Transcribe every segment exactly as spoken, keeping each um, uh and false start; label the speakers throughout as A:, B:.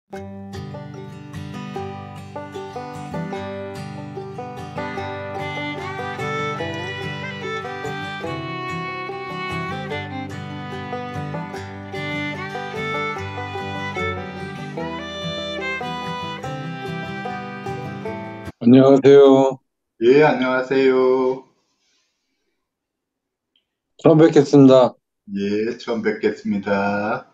A: 안녕하세요.
B: 예, 안녕하세요.
A: 처음 뵙겠습니다.
B: 예, 처음 뵙겠습니다.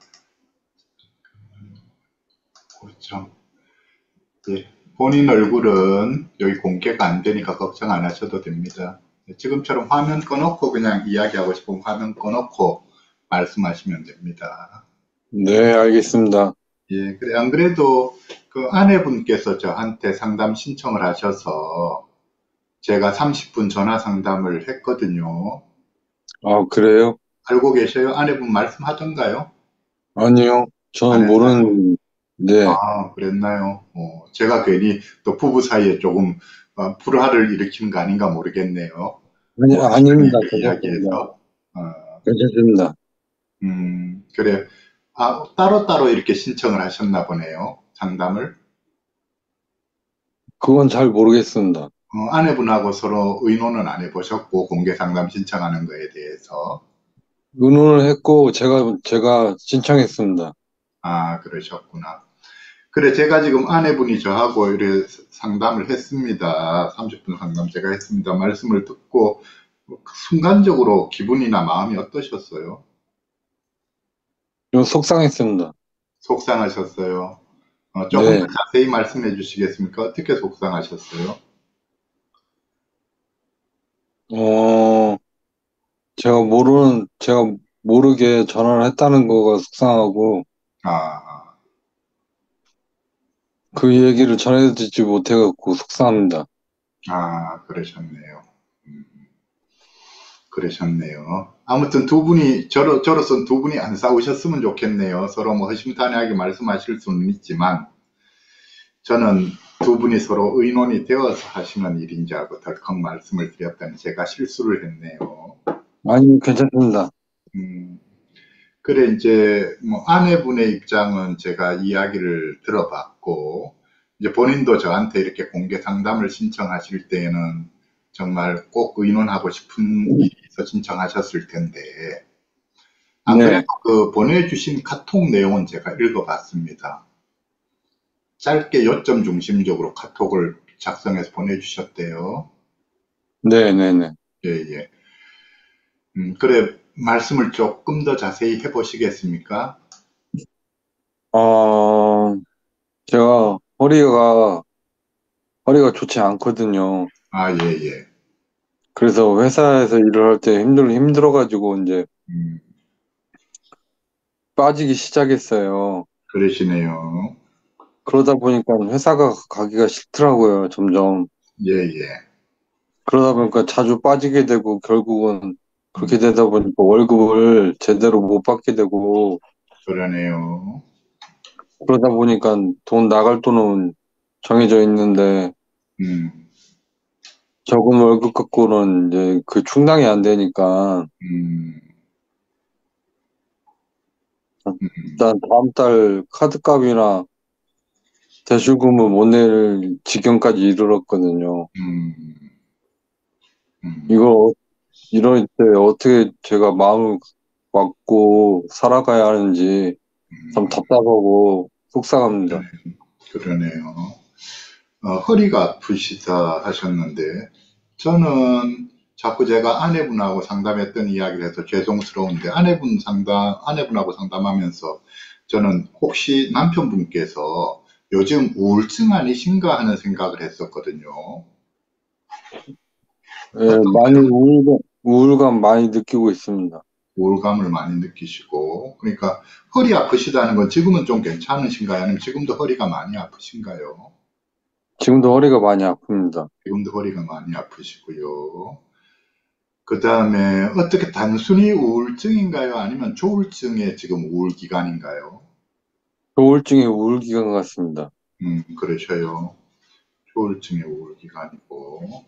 B: 고정. 예, 본인 얼굴은 여기 공개가 안 되니까 걱정 안 하셔도 됩니다. 예, 지금처럼 화면 꺼놓고 그냥 이야기하고 싶으면 화면 꺼놓고 말씀하시면 됩니다.
A: 네, 알겠습니다.
B: 예, 그래, 안 그래도 그 아내분께서 저한테 상담 신청을 하셔서 제가 삼십 분 전화 상담을 했거든요.
A: 아, 그래요?
B: 알고 계셔요? 아내분 말씀하던가요?
A: 아니요.
B: 안
A: 저는
B: 했어요?
A: 모르는, 네.
B: 아, 그랬나요? 어, 제가 괜히 또 부부 사이에 조금 어, 불화를 일으킨 거 아닌가 모르겠네요.
A: 아니,
B: 오래전에
A: 아닙니다.
B: 그
A: 괜찮습니다.
B: 이야기에서. 어,
A: 괜찮습니다.
B: 음, 그래. 아, 따로따로 이렇게 신청을 하셨나 보네요. 상담을.
A: 그건 잘 모르겠습니다.
B: 어, 아내분하고 서로 의논은 안 해보셨고, 공개 상담 신청하는 거에 대해서.
A: 의논을 했고, 제가, 제가 신청했습니다.
B: 아, 그러셨구나. 그래, 제가 지금 아내분이 저하고 이렇게 상담을 했습니다. 삼십 분 상담 제가 했습니다. 말씀을 듣고 순간적으로 기분이나 마음이 어떠셨어요?
A: 좀 속상했습니다.
B: 속상하셨어요? 어, 조금 더
A: 네.
B: 자세히 말씀해 주시겠습니까? 어떻게 속상하셨어요?
A: 어, 제가 모르는, 제가 모르게 전화를 했다는 거가 속상하고,
B: 아,
A: 그 얘기를 전해듣지 못해갖고 속상합니다.
B: 아, 그러셨네요. 음, 그러셨네요. 아무튼 두 분이, 저로, 저로서는 두 분이 안 싸우셨으면 좋겠네요. 서로 뭐 허심탄회하게 말씀하실 수는 있지만, 저는 두 분이 서로 의논이 되어서 하시는 일인지 알고 덜컥 말씀을 드렸더니 제가 실수를 했네요.
A: 아니, 괜찮습니다.
B: 음, 그래, 이제, 뭐, 아내분의 입장은 제가 이야기를 들어봤고, 이제 본인도 저한테 이렇게 공개 상담을 신청하실 때에는 정말 꼭 의논하고 싶은 일이 있어 신청하셨을 텐데, 안 그래도
A: 네.
B: 그 보내주신 카톡 내용은 제가 읽어봤습니다. 짧게 요점 중심적으로 카톡을 작성해서 보내주셨대요.
A: 네네네.
B: 예, 예. 음, 그래, 말씀을 조금 더 자세히 해보시겠습니까?
A: 어, 제가 허리가, 허리가 좋지 않거든요.
B: 아, 예, 예.
A: 그래서 회사에서 일을 할 때 힘들, 힘들어가지고 이제
B: 음,
A: 빠지기 시작했어요.
B: 그러시네요.
A: 그러다 보니까 회사가 가기가 싫더라고요, 점점.
B: 예, 예.
A: 그러다 보니까 자주 빠지게 되고 결국은 그렇게
B: 음,
A: 되다 보니까 월급을 제대로 못 받게 되고
B: 그러네요.
A: 그러다 보니까 돈 나갈 돈은 정해져 있는데
B: 음,
A: 적은 월급 갖고는 이제 그 충당이 안 되니까
B: 음, 음,
A: 일단 다음 달 카드값이나 대출금을 못 낼 지경까지 이르렀거든요.
B: 음, 음,
A: 이걸 어- 이럴 때 어떻게 제가 마음을 먹고 살아가야 하는지 참
B: 음,
A: 답답하고 속상합니다.
B: 그러네요. 어, 허리가 아프시다 하셨는데, 저는 자꾸 제가 아내분하고 상담했던 이야기를 해서 죄송스러운데, 아내분 상담, 아내분하고 상담하면서 저는 혹시 남편분께서 요즘 우울증 아니신가 하는 생각을 했었거든요.
A: 예, 많이
B: 어떤가요?
A: 우울감, 우울감 많이 느끼고 있습니다.
B: 우울감을 많이 느끼시고, 그러니까 허리 아프시다는 건 지금은 좀 괜찮으신가요? 아니면 지금도 허리가 많이 아프신가요?
A: 지금도 허리가 많이 아픕니다.
B: 지금도 허리가 많이 아프시고요. 그 다음에 어떻게 단순히 우울증인가요? 아니면 조울증의 지금 우울 기간인가요?
A: 우울증이 우울기간 같습니다.
B: 음, 그러셔요. 조울증의 우울 기간이고.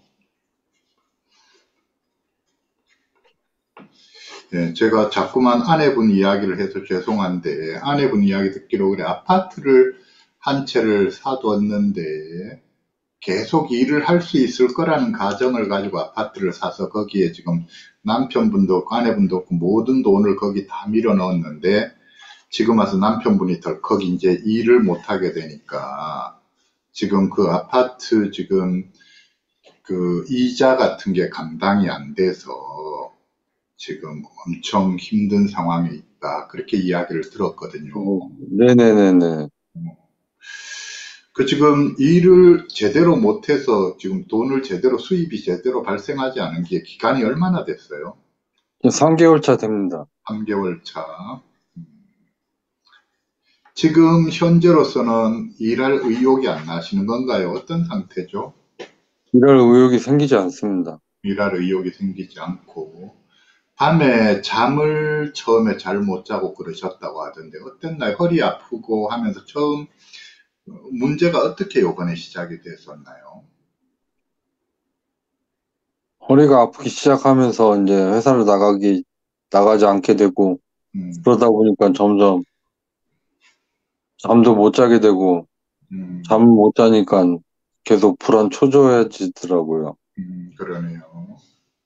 B: 예, 제가 자꾸만 아내분 이야기를 해서 죄송한데, 아내분 이야기 듣기로 그래, 아파트를 한 채를 사뒀는데 계속 일을 할 수 있을 거라는 가정을 가지고 아파트를 사서 거기에 지금 남편분도 없고 아내분도 없고 모든 돈을 거기 다 밀어 넣었는데 지금 와서 남편분이 덜컥 이제 일을 못 하게 되니까 지금 그 아파트 지금 그 이자 같은 게 감당이 안 돼서 지금 엄청 힘든 상황에 있다. 그렇게 이야기를 들었거든요.
A: 어, 네네네네.
B: 그 지금 일을 제대로 못해서 지금 돈을 제대로 수입이 제대로 발생하지 않은 게 기간이 얼마나 됐어요?
A: 삼 개월 차 됩니다.
B: 삼 개월 차. 지금 현재로서는 일할 의욕이 안 나시는 건가요? 어떤 상태죠?
A: 일할 의욕이 생기지 않습니다.
B: 일할 의욕이 생기지 않고 밤에 잠을 처음에 잘 못 자고 그러셨다고 하던데 어땠나요? 허리 아프고 하면서 처음 문제가 어떻게 요번에 시작이 됐었나요?
A: 허리가 아프기 시작하면서 이제 회사를 나가기, 나가지 않게 되고,
B: 음,
A: 그러다 보니까 점점 잠도 못 자게 되고, 잠
B: 음,
A: 못 자니까 계속 불안 초조해지더라고요.
B: 음, 그러네요.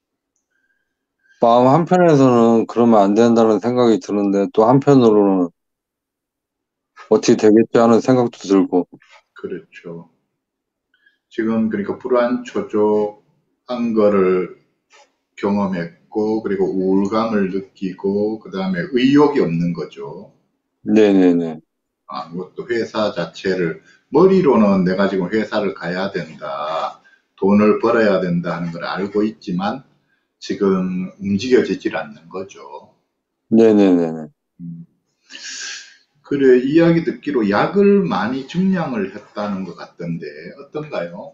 A: 마음 한편에서는 그러면 안 된다는 생각이 드는데, 또 한편으로는 어떻게 되겠지 하는 생각도 들고,
B: 그렇죠. 지금 그러니까 불안 초조한 거를 경험했고, 그리고 우울감을 느끼고, 그 다음에 의욕이 없는 거죠.
A: 네네네.
B: 아무것도 회사 자체를, 머리로는 내가 지금 회사를 가야 된다, 돈을 벌어야 된다 하는 걸 알고 있지만, 지금 움직여지질 않는 거죠.
A: 네네네네.
B: 음. 그래, 이야기 듣기로 약을 많이 증량을 했다는 것 같던데, 어떤가요?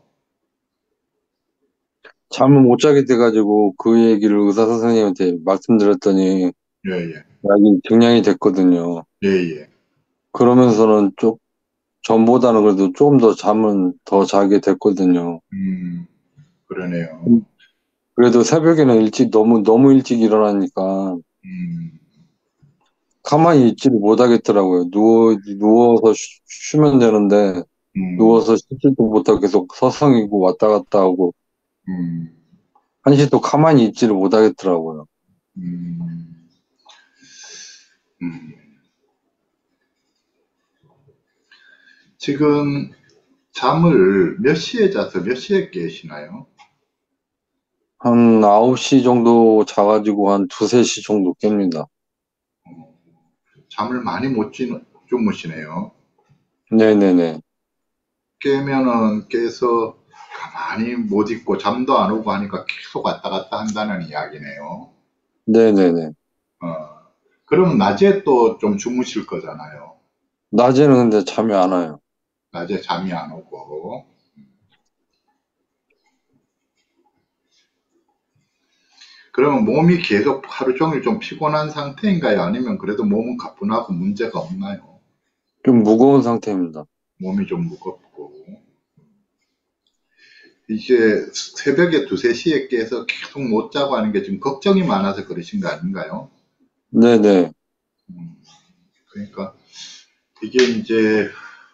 A: 잠을 못 자게 돼가지고 그 얘기를 의사 선생님한테 말씀드렸더니
B: 예, 예,
A: 약이 증량이 됐거든요.
B: 예, 예.
A: 그러면서는 좀 전보다는 그래도 조금 더 잠은 더 자게 됐거든요.
B: 음, 그러네요.
A: 그래도 새벽에는 일찍 너무 너무 일찍 일어나니까
B: 음,
A: 가만히 있지를 못하겠더라고요. 누워 누워서 쉬, 쉬면 되는데
B: 음,
A: 누워서 쉬지도 못하고 계속 서성이고 왔다 갔다 하고
B: 음,
A: 한시도 가만히 있지를 못하겠더라고요.
B: 음, 음. 지금 잠을 몇 시에 자서 몇 시에 깨시나요?
A: 한 아홉 시 정도 자가지고 한 두세 시 정도 깹니다.
B: 잠을 많이 못 주- 주무시네요.
A: 네네네.
B: 깨면은 깨서 가만히 못 있고 잠도 안 오고 하니까 계속 왔다 갔다 한다는 이야기네요.
A: 네네네.
B: 어, 그러면 낮에 또 좀 주무실 거잖아요.
A: 낮에는 근데 잠이 안 와요.
B: 낮에 잠이 안 오고. 그러면 몸이 계속 하루 종일 좀 피곤한 상태인가요? 아니면 그래도 몸은 가뿐하고 문제가 없나요?
A: 좀 무거운 상태입니다.
B: 몸이 좀 무겁고. 이제 새벽에 두세 시에 깨서 계속 못 자고 하는 게 지금 걱정이 많아서 그러신 거 아닌가요?
A: 네네.
B: 음, 그러니까 이게 이제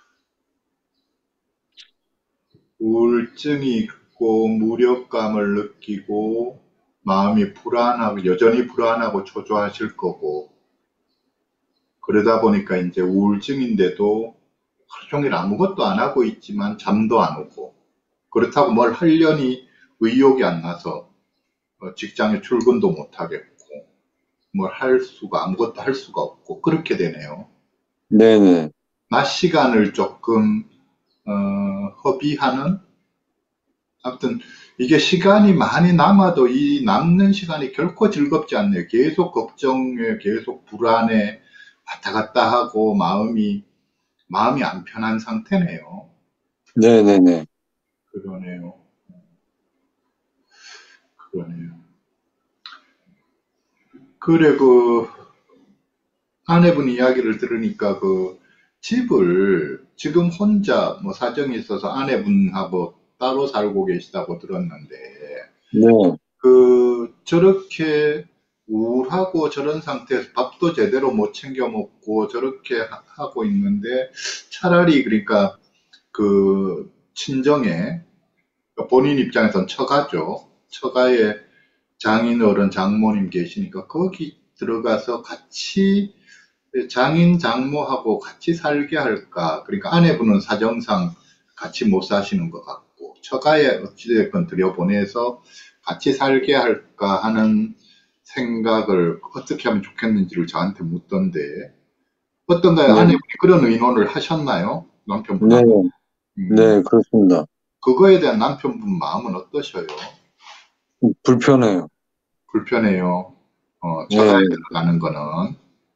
B: 우울증이 있고 무력감을 느끼고 마음이 불안하고 여전히 불안하고 초조하실 거고 그러다 보니까 이제 우울증인데도 하루 종일 아무것도 안 하고 있지만 잠도 안 오고 그렇다고 뭘 하려니 의욕이 안 나서 어, 직장에 출근도 못 하겠고 뭘 할 수가 아무것도 할 수가 없고 그렇게 되네요.
A: 네네.
B: 낮 시간을 조금 어, 허비하는 아무튼 이게 시간이 많이 남아도 이 남는 시간이 결코 즐겁지 않네요. 계속 걱정에 계속 불안에 왔다 갔다 하고 마음이 마음이 안 편한 상태네요.
A: 네네네.
B: 그러네요. 그러네요. 그래 그 아내분 이야기를 들으니까 그 집을 지금 혼자 뭐 사정이 있어서 아내분하고 따로 살고 계시다고 들었는데
A: 네.
B: 그 저렇게 우울하고 저런 상태에서 밥도 제대로 못 챙겨 먹고 저렇게 하- 하고 있는데 차라리 그러니까 그 친정에 본인 입장에선 처가죠. 처가에 장인어른, 장모님 계시니까 거기 들어가서 같이 장인, 장모하고 같이 살게 할까. 그러니까 아내분은 사정상 같이 못 사시는 것 같고, 처가에 어찌됐건 들여보내서 같이 살게 할까 하는 생각을 어떻게 하면 좋겠는지를 저한테 묻던데, 어떤가요?
A: 네,
B: 아내분이 그런 의논을 하셨나요?
A: 네,
B: 남편분하고? 음,
A: 네, 그렇습니다.
B: 그거에 대한 남편분 마음은 어떠셔요?
A: 불편해요.
B: 불편해요. 어, 처가에
A: 네,
B: 들어가는 거는.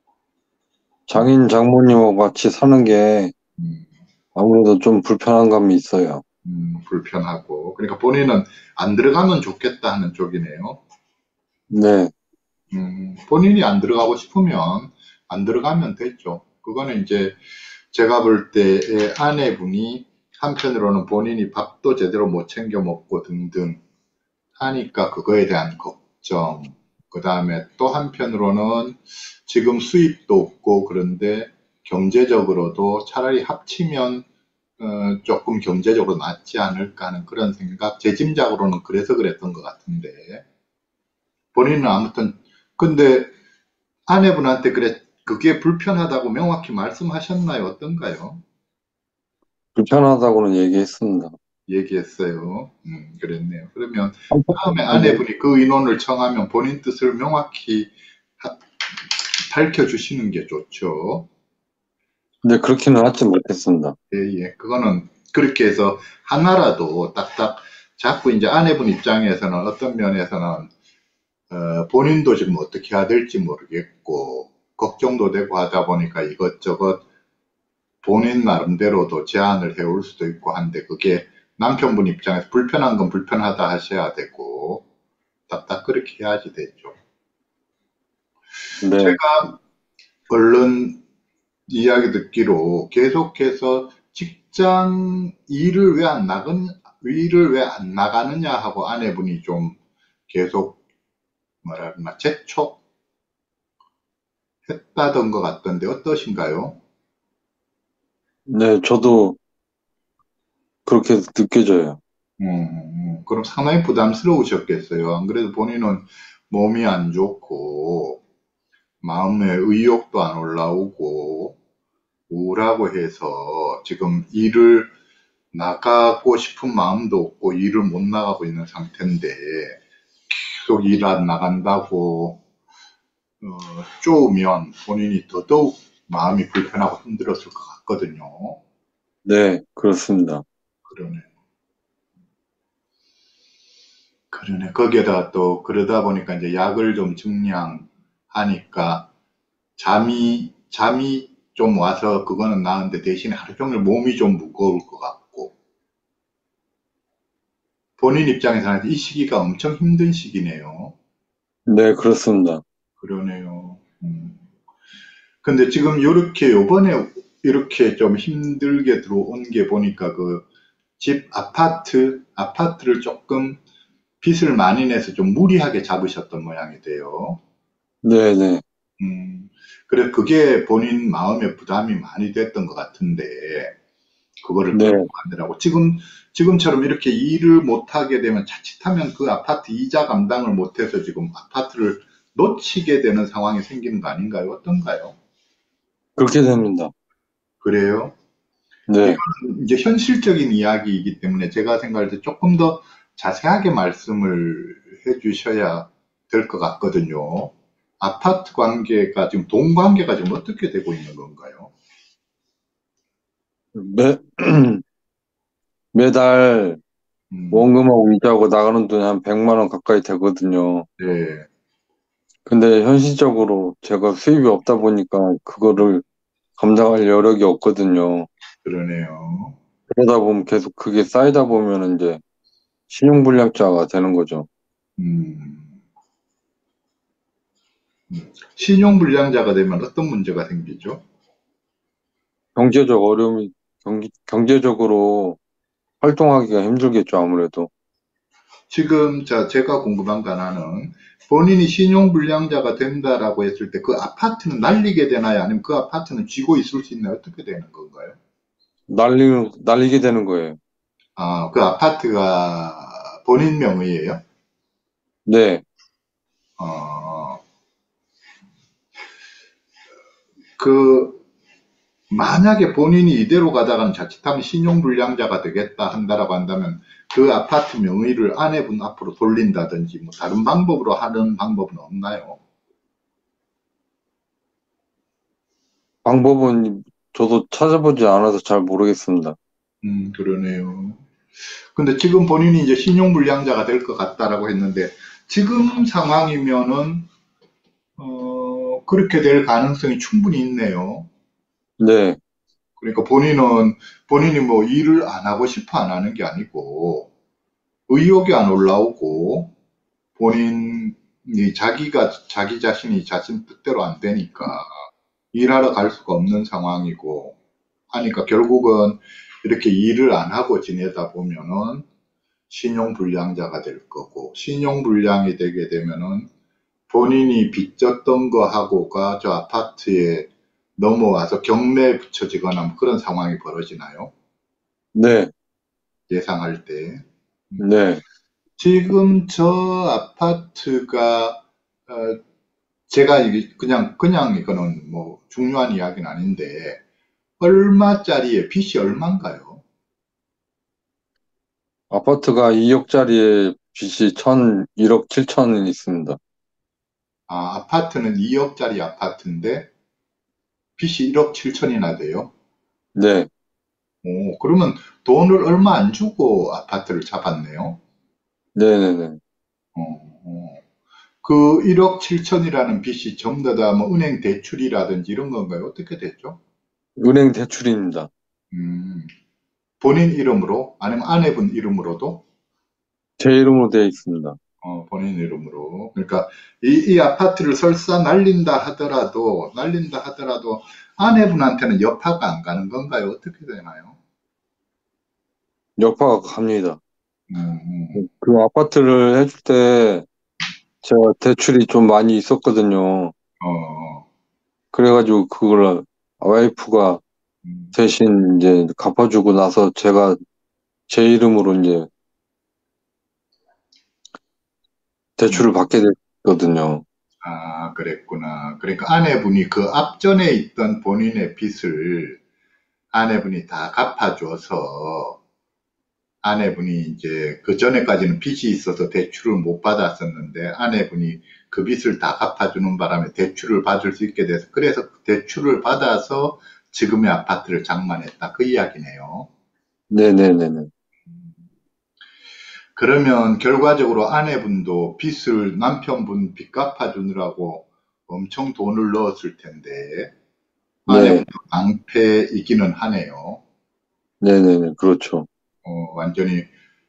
B: 음,
A: 장인 장모님하고 같이 사는 게
B: 음.
A: 아무래도 좀 불편한 감이 있어요.
B: 음, 불편하고. 그러니까 본인은 안 들어가면 좋겠다 하는 쪽이네요.
A: 네,
B: 음, 본인이 안 들어가고 싶으면 안 들어가면 됐죠. 그거는 이제 제가 볼 때의 아내분이 한편으로는 본인이 밥도 제대로 못 챙겨 먹고 등등 하니까 그거에 대한 걱정. 그 다음에 또 한편으로는 지금 수입도 없고 그런데 경제적으로도 차라리 합치면 어, 조금 경제적으로 낫지 않을까 하는 그런 생각, 제 짐작으로는 그래서 그랬던 것 같은데, 본인은 아무튼, 근데 아내분한테 그래, 그게 불편하다고 명확히 말씀하셨나요? 어떤가요?
A: 불편하다고는 얘기했습니다.
B: 얘기했어요. 음, 그랬네요. 그러면 다음에
A: 한편으로는
B: 아내분이 그 인원을 청하면 본인 뜻을 명확히 하- 밝혀주시는 게 좋죠.
A: 근데 그렇게는 하지 못했습니다.
B: 예, 예. 그거는 그렇게 해서 하나라도 딱딱 자꾸 이제 아내분 입장에서는 어떤 면에서는 어, 본인도 지금 어떻게 해야 될지 모르겠고, 걱정도 되고 하다 보니까 이것저것 본인 나름대로도 제안을 해올 수도 있고 한데, 그게 남편분 입장에서 불편한 건 불편하다 하셔야 되고, 딱딱 그렇게 해야지 되죠.
A: 네,
B: 제가 얼른 이야기 듣기로 계속해서 직장 일을 왜 안 나간, 일을 왜 안 나가느냐 하고 아내분이 좀 계속 뭐라 그러나 재촉했다던 것 같던데 어떠신가요?
A: 네, 저도 그렇게 느껴져요.
B: 음, 음. 그럼 상당히 부담스러우셨겠어요. 안 그래도 본인은 몸이 안 좋고, 마음에 의욕도 안 올라오고, 우울하고 해서 지금 일을 나가고 싶은 마음도 없고, 일을 못 나가고 있는 상태인데, 계속 일 안 나간다고, 어, 쪼으면 본인이 더더욱 마음이 불편하고 힘들었을 것 같거든요.
A: 네, 그렇습니다.
B: 그러네. 그러네. 거기에다가 또 그러다 보니까 이제 약을 좀 증량하니까 잠이, 잠이 좀 와서 그거는 나은데 대신에 하루 종일 몸이 좀 무거울 것 같고 본인 입장에서는 이 시기가 엄청 힘든 시기네요.
A: 네, 그렇습니다.
B: 그러네요. 음. 근데 지금 요렇게 요번에 이렇게 좀 힘들게 들어온 게 보니까 그 집 아파트, 아파트를 조금 빚을 많이 내서 좀 무리하게 잡으셨던 모양이 돼요.
A: 네, 네,
B: 음, 그래, 그게 본인 마음에 부담이 많이 됐던 것 같은데, 그거를
A: 네,
B: 끌고 가느라고. 지금, 지금처럼 이렇게 일을 못하게 되면 자칫하면 그 아파트 이자 감당을 못해서 지금 아파트를 놓치게 되는 상황이 생기는 거 아닌가요? 어떤가요?
A: 그렇게 됩니다.
B: 그래요?
A: 네,
B: 이건 이제 현실적인 이야기이기 때문에 제가 생각할 때 조금 더 자세하게 말씀을 해 주셔야 될 것 같거든요. 아파트 관계가 지금 돈 관계가 지금 어떻게 되고 있는 건가요?
A: 매, 매달
B: 음,
A: 원금하고 이자하고 나가는 돈이 한 백만 원 가까이 되거든요.
B: 네,
A: 근데 현실적으로 제가 수입이 없다 보니까 그거를 감당할 여력이 없거든요.
B: 그러네요.
A: 그러다 보면 계속 그게 쌓이다 보면 이제 신용불량자가 되는 거죠.
B: 음, 신용불량자가 되면 어떤 문제가 생기죠?
A: 경제적 어려움이, 경, 경제적으로 활동하기가 힘들겠죠, 아무래도.
B: 지금 자, 제가 궁금한 거 하나는 본인이 신용불량자가 된다라고 했을 때 그 아파트는 날리게 되나요? 아니면 그 아파트는 쥐고 있을 수 있나요? 어떻게 되는 건가요?
A: 날리, 날리게 되는 거예요.
B: 아, 그 아파트가 본인 명의예요?
A: 네.
B: 어, 그 만약에 본인이 이대로 가다가는 자칫하면 신용불량자가 되겠다 한다라고 한다면 그 아파트 명의를 아내분 앞으로 돌린다든지 뭐 다른 방법으로 하는 방법은 없나요?
A: 방법은 저도 찾아보지 않아서 잘 모르겠습니다.
B: 음, 그러네요. 근데 지금 본인이 이제 신용불량자가 될 것 같다라고 했는데 지금 상황이면은 어, 그렇게 될 가능성이 충분히 있네요.
A: 네.
B: 그러니까 본인은 본인이 뭐 일을 안 하고 싶어 안 하는 게 아니고 의욕이 안 올라오고 본인이 자기가 자기 자신이 자신 뜻대로 안 되니까 일하러 갈 수가 없는 상황이고 하니까 결국은 이렇게 일을 안 하고 지내다 보면은 신용불량자가 될 거고 신용불량이 되게 되면은 본인이 빚졌던 거하고가 저 아파트에 넘어와서 경매에 붙여지거나 뭐 그런 상황이 벌어지나요?
A: 네.
B: 예상할 때.
A: 네.
B: 지금 저 아파트가 어, 제가 이게 그냥 그냥 이거는 뭐 중요한 이야기는 아닌데 얼마짜리에 빚이 얼마인가요?
A: 아파트가 이억짜리에 빚이 천, 일억 칠천은 있습니다.
B: 아, 아파트는 이억짜리 아파트인데 빚이 일억 칠천이나 돼요.
A: 네.
B: 오, 그러면 돈을 얼마 안 주고 아파트를 잡았네요.
A: 네네네.
B: 어, 어. 그 일억 칠천이라는 빚이 전부 다뭐 은행 대출이라든지 이런 건가요? 어떻게 됐죠?
A: 은행 대출입니다.
B: 음, 본인 이름으로 아니면 아내분 이름으로도
A: 제 이름으로 되어 있습니다.
B: 어, 본인 이름으로. 그러니까 이, 이 아파트를 설사 날린다 하더라도 날린다 하더라도 아내분한테는 여파가 안 가는 건가요? 어떻게 되나요?
A: 여파가 갑니다.
B: 음, 음.
A: 그 아파트를 해줄 때 제가 대출이 좀 많이 있었거든요.
B: 어, 어,
A: 그래가지고 그걸 와이프가
B: 음,
A: 대신 이제 갚아주고 나서 제가 제 이름으로 이제
B: 음.
A: 대출을 받게 됐거든요.
B: 아, 그랬구나. 그러니까 아내분이 그 앞전에 있던 본인의 빚을 아내분이 다 갚아줘서 아내분이 이제 그 전에까지는 빚이 있어서 대출을 못 받았었는데 아내분이 그 빚을 다 갚아주는 바람에 대출을 받을 수 있게 돼서 그래서 대출을 받아서 지금의 아파트를 장만했다. 그 이야기네요.
A: 네네네네.
B: 그러면 결과적으로 아내분도 빚을 남편분 빚 갚아주느라고 엄청 돈을 넣었을 텐데
A: 네.
B: 아내분도 낭패이기는 하네요.
A: 네네네. 그렇죠.
B: 어, 완전히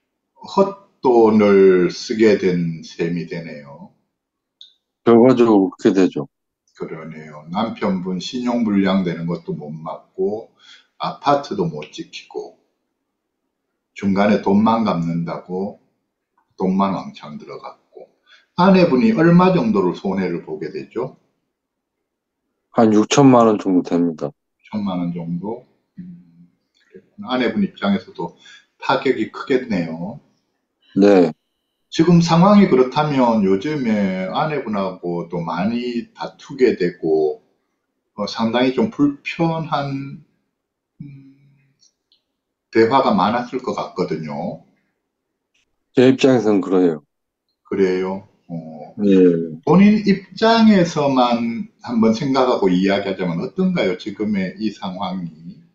B: 헛돈을 쓰게 된 셈이 되네요.
A: 결과적으로 그렇게 되죠.
B: 그러네요. 남편분 신용불량 되는 것도 못 막고 아파트도 못 지키고 중간에 돈만 갚는다고 돈만 왕창 들어갔고 아내분이 얼마 정도를 손해를 보게 되죠?
A: 한 육천만 원 정도 됩니다.
B: 천만 원 정도? 음, 그랬구나. 아내분 입장에서도 타격이 크겠네요.
A: 네.
B: 지금 상황이 그렇다면 요즘에 아내분하고 또 많이 다투게 되고 어, 상당히 좀 불편한 음, 대화가 많았을 것 같거든요.
A: 제 입장에서는 그래요.
B: 그래요. 어,
A: 네.
B: 본인 입장에서만 한번 생각하고 이야기하자면 어떤가요? 지금의 이 상황이.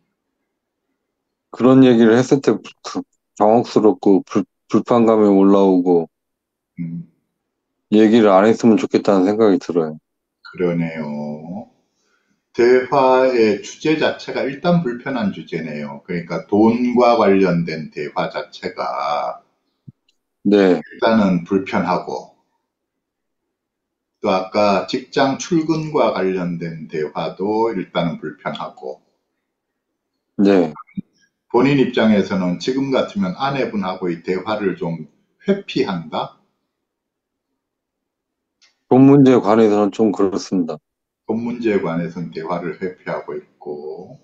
A: 그런 얘기를 했을 때부터 당혹스럽고 불, 불편감이 올라오고
B: 음,
A: 얘기를 안 했으면 좋겠다는 생각이 들어요.
B: 그러네요. 대화의 주제 자체가 일단 불편한 주제네요. 그러니까 돈과 관련된 대화 자체가
A: 네.
B: 일단은 불편하고 또 아까 직장 출근과 관련된 대화도 일단은 불편하고
A: 네.
B: 본인 입장에서는 지금 같으면 아내분하고의 대화를 좀 회피한다?
A: 돈 문제에 관해서는 좀 그렇습니다.
B: 돈 문제에 관해서는 대화를 회피하고 있고,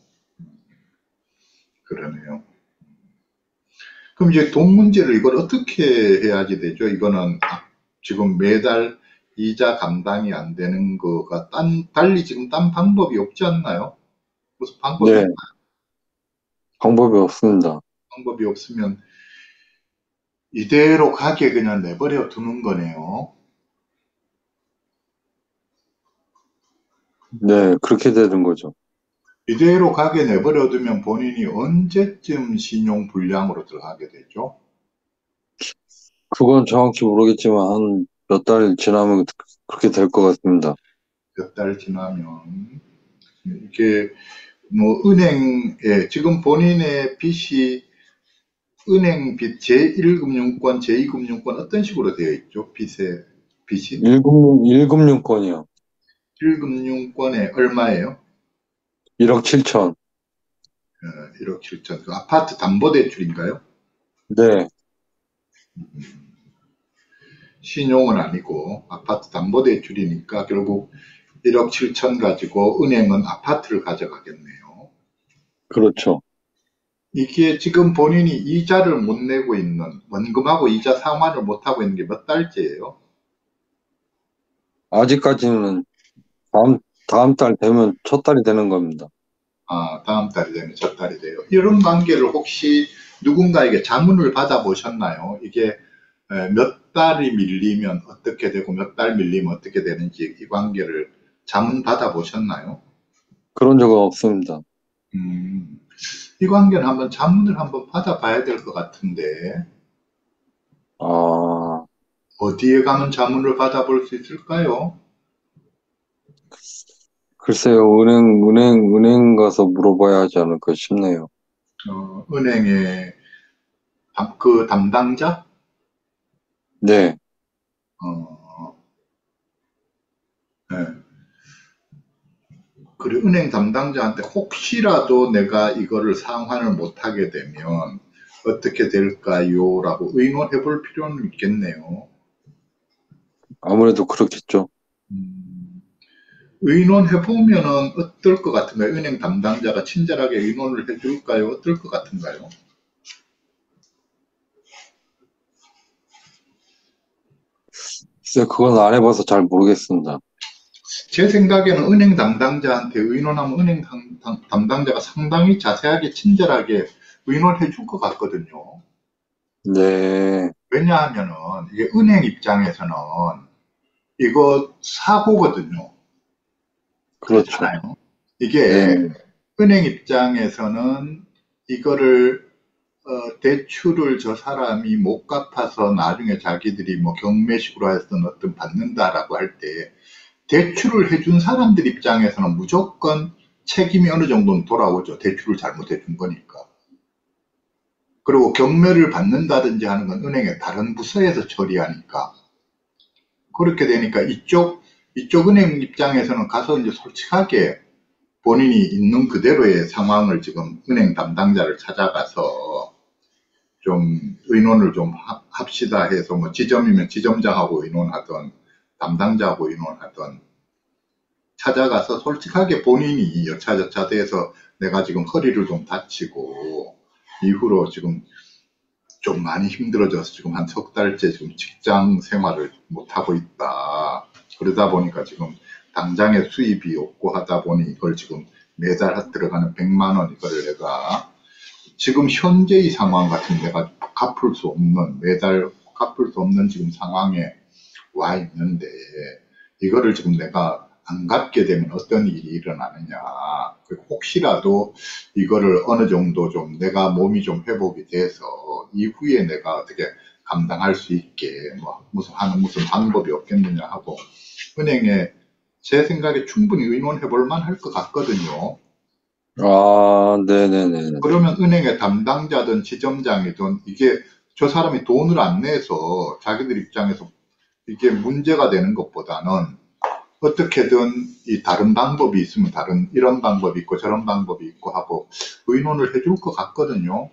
B: 그러네요. 그럼 이제 돈 문제를 이걸 어떻게 해야지 되죠? 이거는 지금 매달 이자 감당이 안 되는 거가 딴, 달리 지금 딴 방법이 없지 않나요? 무슨 방법이,
A: 네, 방법이 없습니다.
B: 방법이 없으면 이대로 가게 그냥 내버려 두는 거네요.
A: 네, 그렇게 되는 거죠.
B: 이대로 가게 내버려 두면 본인이 언제쯤 신용 불량으로 들어가게 되죠?
A: 그건 정확히 모르겠지만 한 몇 달 지나면 그렇게 될 것 같습니다.
B: 몇 달 지나면. 이게 뭐 은행에 지금 본인의 빚이 은행 빚 제일 금융권, 제이 금융권 어떤 식으로 되어 있죠? 빚의 빚이?
A: 일 금융, 일 금융권이요.
B: 일 금융권에 얼마예요?
A: 일억 칠천.
B: 어, 일억 칠천. 그 아파트 담보대출인가요?
A: 네,
B: 신용은 아니고 아파트 담보대출이니까 결국 일억 칠천 가지고 은행은 아파트를 가져가겠네요.
A: 그렇죠.
B: 이게 지금 본인이 이자를 못 내고 있는, 원금하고 이자 상환을 못 하고 있는 게 몇 달째예요?
A: 아직까지는 다음, 다음 달 되면 첫 달이 되는 겁니다.
B: 아, 다음 달이 되면 첫 달이 돼요. 이런 관계를 혹시 누군가에게 자문을 받아보셨나요? 이게 몇 달이 밀리면 어떻게 되고 몇 달 밀리면 어떻게 되는지 이 관계를 자문 받아보셨나요?
A: 그런 적은 없습니다.
B: 음, 이 관계는 한번 자문을 한번 받아봐야 될 것 같은데
A: 아,
B: 어디에 가면 자문을 받아볼 수 있을까요?
A: 글쎄요, 은행, 은행, 은행 가서 물어봐야 하지 않을까 싶네요.
B: 어, 은행의 담- 그 담당자?
A: 네,
B: 어, 네. 그리고 은행 담당자한테 혹시라도 내가 이거를 상환을 못하게 되면 어떻게 될까요? 라고 의논해 볼 필요는 있겠네요.
A: 아무래도 그렇겠죠.
B: 음, 의논해 보면은 어떨 것 같은가요? 은행 담당자가 친절하게 의논을 해 줄까요? 어떨 것 같은가요?
A: 글쎄, 그건 안 해봐서 잘 모르겠습니다.
B: 제 생각에는 은행 담당자한테 의논하면 은행 담- 담- 담당자가 상당히 자세하게 친절하게 의논해 줄 것 같거든요.
A: 네,
B: 왜냐하면은 이게 은행 입장에서는 이거 사고거든요.
A: 그렇죠.
B: 그렇잖아요.
A: 네,
B: 이게 은행 입장에서는 이거를 어, 대출을 저 사람이 못 갚아서 나중에 자기들이 뭐 경매식으로 해서는 어떤 받는다라고 할 때 대출을 해준 사람들 입장에서는 무조건 책임이 어느 정도는 돌아오죠. 대출을 잘못해 준 거니까. 그리고 경매를 받는다든지 하는 건 은행의 다른 부서에서 처리하니까. 그렇게 되니까 이쪽, 이쪽 은행 입장에서는 가서 이제 솔직하게 본인이 있는 그대로의 상황을 지금 은행 담당자를 찾아가서 좀 의논을 좀 합시다 해서 뭐 지점이면 지점장하고 의논하던 담당자하고 의논하던 찾아가서 솔직하게 본인이 여차저차 돼서 내가 지금 허리를 좀 다치고 이후로 지금 좀 많이 힘들어져서 지금 한 석 달째 지금 직장 생활을 못하고 있다. 그러다 보니까 지금 당장의 수입이 없고 하다 보니 이걸 지금 매달 들어가는 백만 원 이거를 내가 지금 현재의 상황 같은 내가 갚을 수 없는 매달 갚을 수 없는 지금 상황에 와 있는데 이거를 지금 내가 안 갚게 되면 어떤 일이 일어나느냐. 혹시라도 이거를 어느 정도 좀 내가 몸이 좀 회복이 돼서 이후에 내가 어떻게 감당할 수 있게 뭐 무슨 하는 무슨 방법이 없겠느냐 하고 은행에 제 생각에 충분히 의논해 볼 만할 것 같거든요.
A: 아, 네네네.
B: 그러면 은행의 담당자든 지점장이든 이게 저 사람이 돈을 안 내서 자기들 입장에서 이게 문제가 되는 것보다는 어떻게든 이 다른 방법이 있으면 다른 이런 방법이 있고 저런 방법이 있고 하고 의논을 해줄 것 같거든요.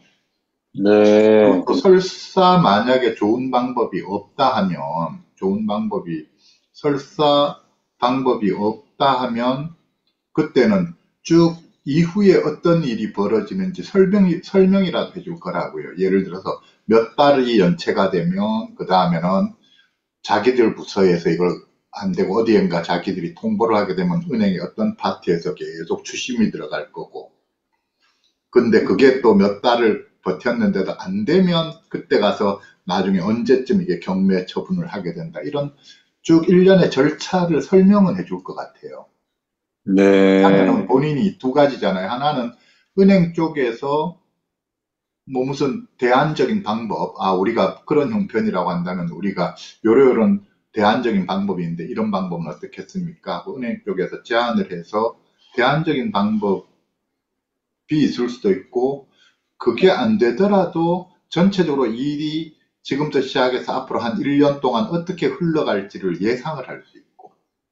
A: 네,
B: 그리고 설사 만약에 좋은 방법이 없다 하면 좋은 방법이 설사 방법이 없다 하면 그때는 쭉 이후에 어떤 일이 벌어지는지 설명이, 설명이라도 해줄 거라고요. 예를 들어서 몇 달이 연체가 되면 그 다음에는 자기들 부서에서 이걸 안 되고 어디엔가 자기들이 통보를 하게 되면 은행의 어떤 파트에서 계속 추심이 들어갈 거고, 근데 그게 또 몇 달을 버텼는데도 안 되면 그때 가서 나중에 언제쯤 이게 경매 처분을 하게 된다. 이런 쭉 일련의 절차를 설명은 해줄 것 같아요.
A: 네,
B: 하면은 본인이 두 가지잖아요. 하나는 은행 쪽에서 뭐 무슨 대안적인 방법, 아, 우리가 그런 형편이라고 한다면 우리가 요런 대안적인 방법이 있는데 이런 방법은 어떻겠습니까? 하고 은행 쪽에서 제안을 해서 대안적인 방법이 있을 수도 있고, 그게 안 되더라도 전체적으로 일이 지금부터 시작해서 앞으로 한 일 년 동안 어떻게 흘러갈지를 예상을 할 수 있고.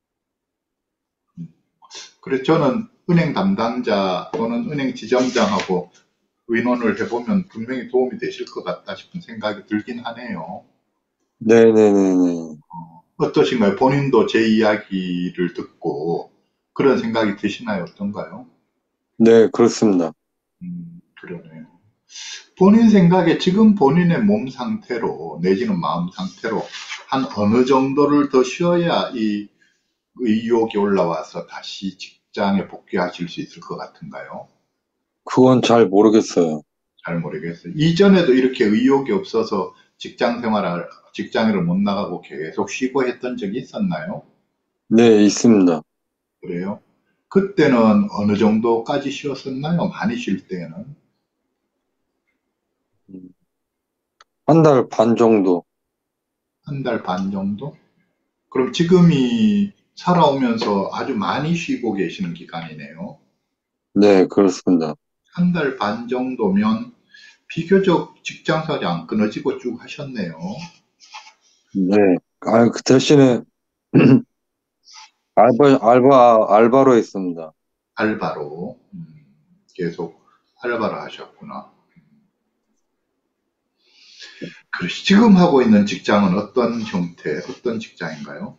B: 그래서 저는 은행 담당자 또는 은행 지점장하고 의논을 해보면 분명히 도움이 되실 것 같다 싶은 생각이 들긴 하네요.
A: 네네네네.
B: 어떠신가요? 본인도 제 이야기를 듣고 그런 생각이 드시나요? 어떤가요?
A: 네, 그렇습니다.
B: 음, 그러네요. 본인 생각에 지금 본인의 몸 상태로 내지는 마음 상태로 한 어느 정도를 더 쉬어야 이 의욕이 올라와서 다시 직장에 복귀하실 수 있을 것 같은가요?
A: 그건 잘 모르겠어요.
B: 잘 모르겠어요. 이전에도 이렇게 의욕이 없어서 직장 생활을, 직장을 못 나가고 계속 쉬고 했던 적이 있었나요?
A: 네, 있습니다.
B: 그래요? 그때는 어느 정도까지 쉬었었나요? 많이 쉴 때는?
A: 한 달 반 정도.
B: 한 달 반 정도? 그럼 지금이 살아오면서 아주 많이 쉬고 계시는 기간이네요.
A: 네, 그렇습니다.
B: 한 달 반 정도면 비교적 직장생활이 안 끊어지고 쭉 하셨네요.
A: 네. 아, 그 대신에 알바, 알바, 알바로 했습니다.
B: 알바로. 음, 계속 알바를 하셨구나. 그러시- 지금 하고 있는 직장은 어떤 형태, 어떤 직장인가요?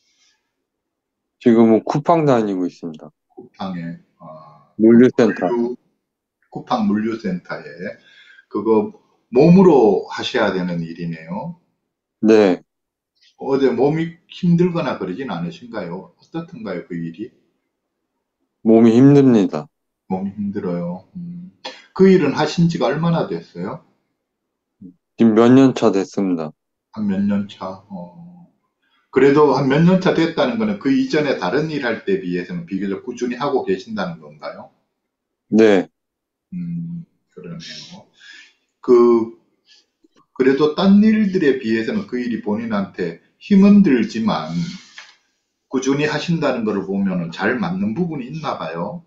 A: 지금은 쿠팡 다니고 있습니다.
B: 쿠팡에, 어,
A: 물류센터.
B: 물류, 쿠팡 물류센터에 그거 몸으로 하셔야 되는 일이네요.
A: 네,
B: 어제 몸이 힘들거나 그러진 않으신가요? 어떻던가요, 그 일이?
A: 몸이 힘듭니다.
B: 몸이 힘들어요. 음. 그 일은 하신 지가 얼마나 됐어요?
A: 지금 몇 년 차 됐습니다.
B: 한 몇 년 차? 어. 그래도 한 몇 년 차 됐다는 거는 그 이전에 다른 일 할 때 비해서는 비교적 꾸준히 하고 계신다는 건가요?
A: 네,
B: 음, 그러네요. 그, 그래도 딴 일들에 비해서는 그 일이 본인한테 힘은 들지만 꾸준히 하신다는 것을 보면은 잘 맞는 부분이 있나 봐요.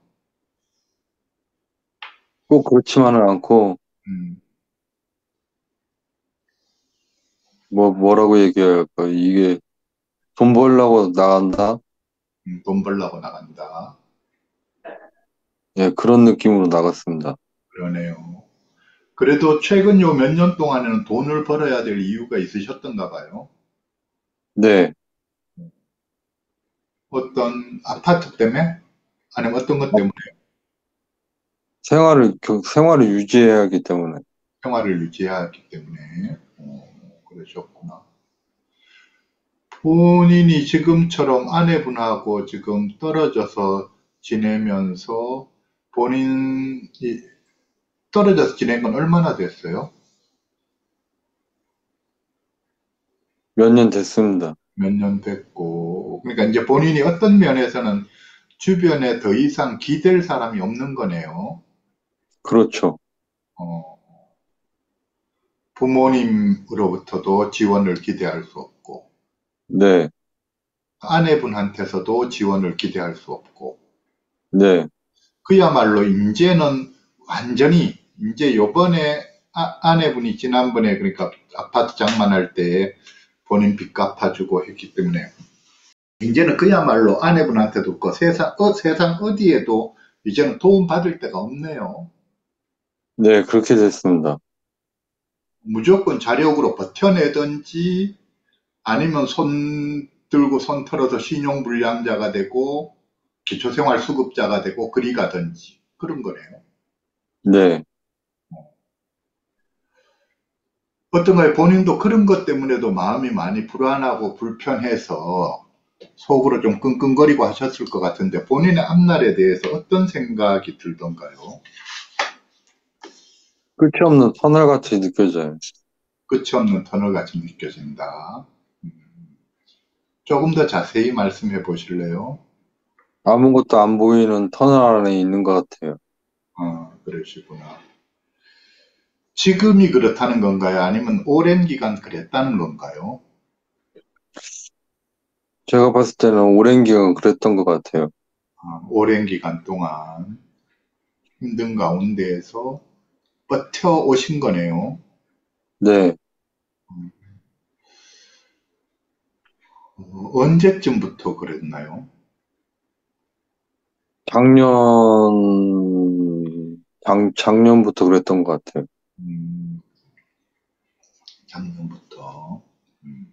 A: 꼭 그렇지만은 않고,
B: 음,
A: 뭐, 뭐라고 얘기해야 할까? 이게 돈 벌려고 나간다?
B: 음, 돈 벌려고 나간다.
A: 예, 그런 느낌으로 나갔습니다.
B: 그러네요. 그래도 최근 요 몇 년 동안에는 돈을 벌어야 될 이유가 있으셨던가 봐요.
A: 네,
B: 어떤 아파트 때문에? 아니면 어떤 것 때문에
A: 생활을, 겨- 생활을 유지해야 하기 때문에.
B: 생활을 유지해야 하기 때문에. 어, 그러셨구나. 본인이 지금처럼 아내분하고 지금 떨어져서 지내면서 본인이 떨어져서 지낸 건 얼마나 됐어요?
A: 몇 년 됐습니다.
B: 몇 년 됐고. 그러니까 이제 본인이 어떤 면에서는 주변에 더 이상 기댈 사람이 없는 거네요.
A: 그렇죠.
B: 어, 부모님으로부터도 지원을 기대할 수 없고,
A: 네,
B: 아내분한테서도 지원을 기대할 수 없고,
A: 네,
B: 그야말로 이제는 완전히, 이제 요번에 아, 아내분이 지난번에 그러니까 아파트 장만할 때 본인 빚 갚아주고 했기 때문에, 이제는 그야말로 아내분한테도 없고 세상, 어, 세상 어디에도 이제는 도움 받을 데가 없네요.
A: 네, 그렇게 됐습니다.
B: 무조건 자력으로 버텨내든지 아니면 손 들고 손 털어서 신용불량자가 되고 기초생활수급자가 되고 그리 가든지 그런 거네요.
A: 네.
B: 어떤가요? 본인도 그런 것 때문에도 마음이 많이 불안하고 불편해서 속으로 좀 끙끙거리고 하셨을 것 같은데 본인의 앞날에 대해서 어떤 생각이 들던가요?
A: 끝이 없는 터널같이 느껴져요.
B: 끝이 없는 터널같이 느껴진다. 음, 조금 더 자세히 말씀해 보실래요?
A: 아무것도 안 보이는 터널 안에 있는 것 같아요.
B: 어, 그러시구나. 지금이 그렇다는 건가요? 아니면 오랜 기간 그랬다는 건가요?
A: 제가 봤을 때는 오랜 기간 그랬던 것 같아요.
B: 어, 오랜 기간 동안 힘든 가운데에서 버텨오신 거네요.
A: 네.
B: 어, 언제쯤부터 그랬나요?
A: 작년, 작, 작년부터 그랬던 것 같아요.
B: 음, 작년부터. 음.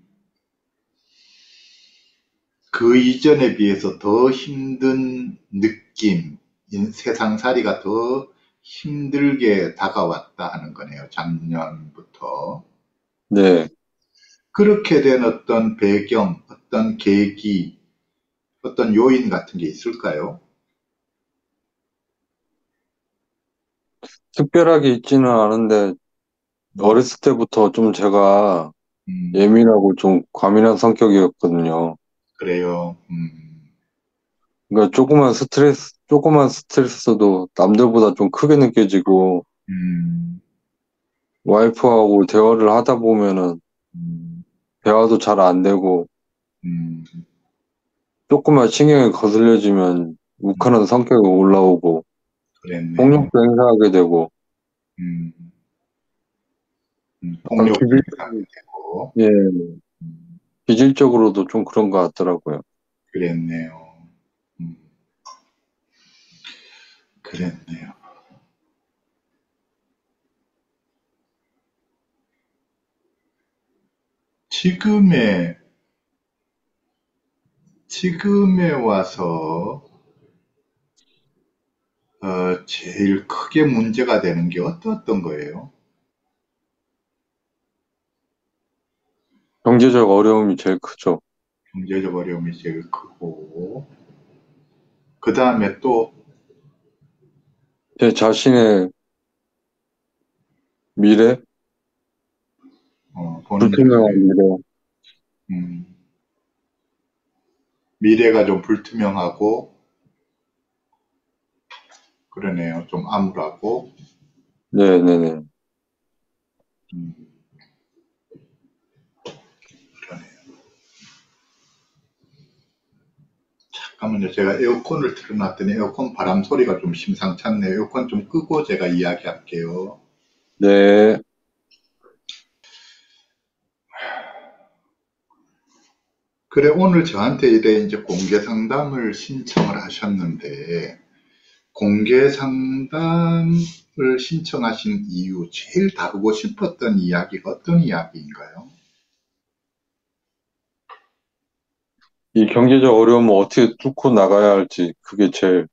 B: 그 이전에 비해서 더 힘든 느낌, 인- 세상살이가 더 힘들게 다가왔다 하는 거네요. 작년부터.
A: 네.
B: 그렇게 된 어떤 배경, 어떤 계기, 어떤 요인 같은 게 있을까요?
A: 특별하게 있지는 않은데,
B: 음,
A: 어렸을 때부터 좀 제가
B: 음,
A: 예민하고 좀 과민한 성격이었거든요.
B: 그래요. 음,
A: 그러니까 조그만 스트레스, 조그만 스트레스도 남들보다 좀 크게 느껴지고,
B: 음,
A: 와이프하고 대화를 하다 보면은
B: 음,
A: 대화도 잘 안 되고,
B: 음,
A: 조금만 신경이 거슬려지면
B: 음,
A: 욱하는 성격이 올라오고,
B: 그랬네요.
A: 폭력도 행사하게 되고,
B: 음, 음,
A: 약간
B: 폭력도
A: 기질,
B: 행사하게 되고,
A: 예,
B: 음,
A: 기질적으로도 좀 그런 것 같더라고요.
B: 그랬네요. 음, 그랬네요. 지금의, 지금에 와서, 어, 제일 크게 문제가 되는 게 어떤 거예요?
A: 경제적 어려움이 제일 크죠.
B: 경제적 어려움이 제일 크고, 그 다음에 또,
A: 제 자신의 미래?
B: 어, 본인의
A: 불투명한
B: 미래,
A: 미래.
B: 음, 미래가 좀 불투명하고, 그러네요. 좀 암울하고,
A: 네네네.
B: 음, 그러네요. 잠깐만요. 제가 에어컨을 틀어놨더니 에어컨 바람 소리가 좀 심상치 않네요. 에어컨 좀 끄고 제가 이야기할게요.
A: 네.
B: 그래, 오늘 저한테 이래 이제 공개 상담을 신청을 하셨는데, 공개 상담을 신청하신 이유, 제일 다루고 싶었던 이야기가 어떤 이야기인가요?
A: 이 경제적 어려움을 어떻게 뚫고 나가야 할지, 그게 제일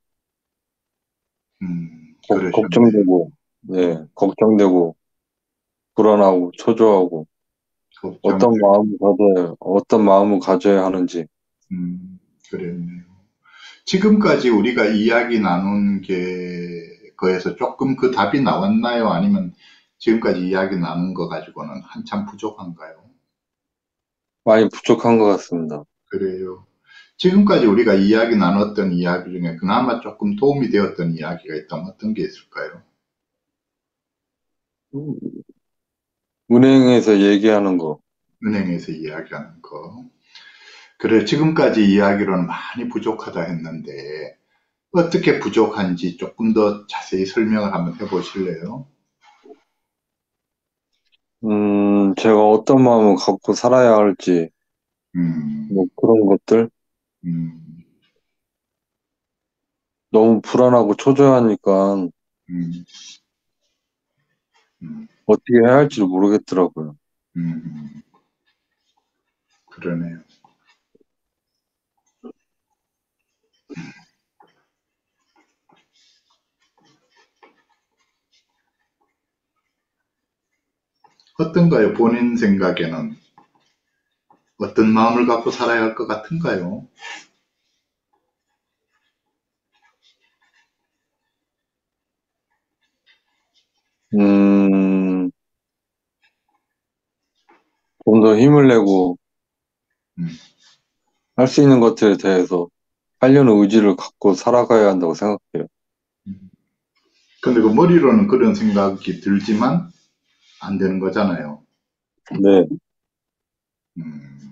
B: 음,
A: 걱-
B: 그러셨네요.
A: 걱정되고, 네, 걱정되고, 불안하고, 초조하고, 어떤
B: 걱정되고,
A: 마음을 가져야, 어떤 마음을 가져야 하는지.
B: 음, 그랬네요. 지금까지 우리가 이야기 나눈 게, 거에서 조금 그 답이 나왔나요? 아니면 지금까지 이야기 나눈 거 가지고는 한참 부족한가요?
A: 많이 부족한 것 같습니다.
B: 그래요. 지금까지 우리가 이야기 나눴던 이야기 중에 그나마 조금 도움이 되었던 이야기가 있다면 어떤 게 있을까요?
A: 은행에서 얘기하는 거,
B: 은행에서 이야기하는 거. 그래, 지금까지 이야기로는 많이 부족하다 했는데, 어떻게 부족한지 조금 더 자세히 설명을 한번 해보실래요?
A: 음, 제가 어떤 마음을 갖고 살아야 할지,
B: 음,
A: 뭐 그런 것들,
B: 음,
A: 너무 불안하고 초조하니까
B: 음, 음,
A: 어떻게 해야 할지 모르겠더라고요.
B: 음, 그러네요. 어떤가요? 본인 생각에는 어떤 마음을 갖고 살아야 할 것 같은가요?
A: 음, 좀 더 힘을 내고
B: 음.
A: 할 수 있는 것들에 대해서 하려는 의지를 갖고 살아가야 한다고 생각해요.
B: 근데 그 머리로는 그런 생각이 들지만 안 되는 거잖아요.
A: 네,
B: 음.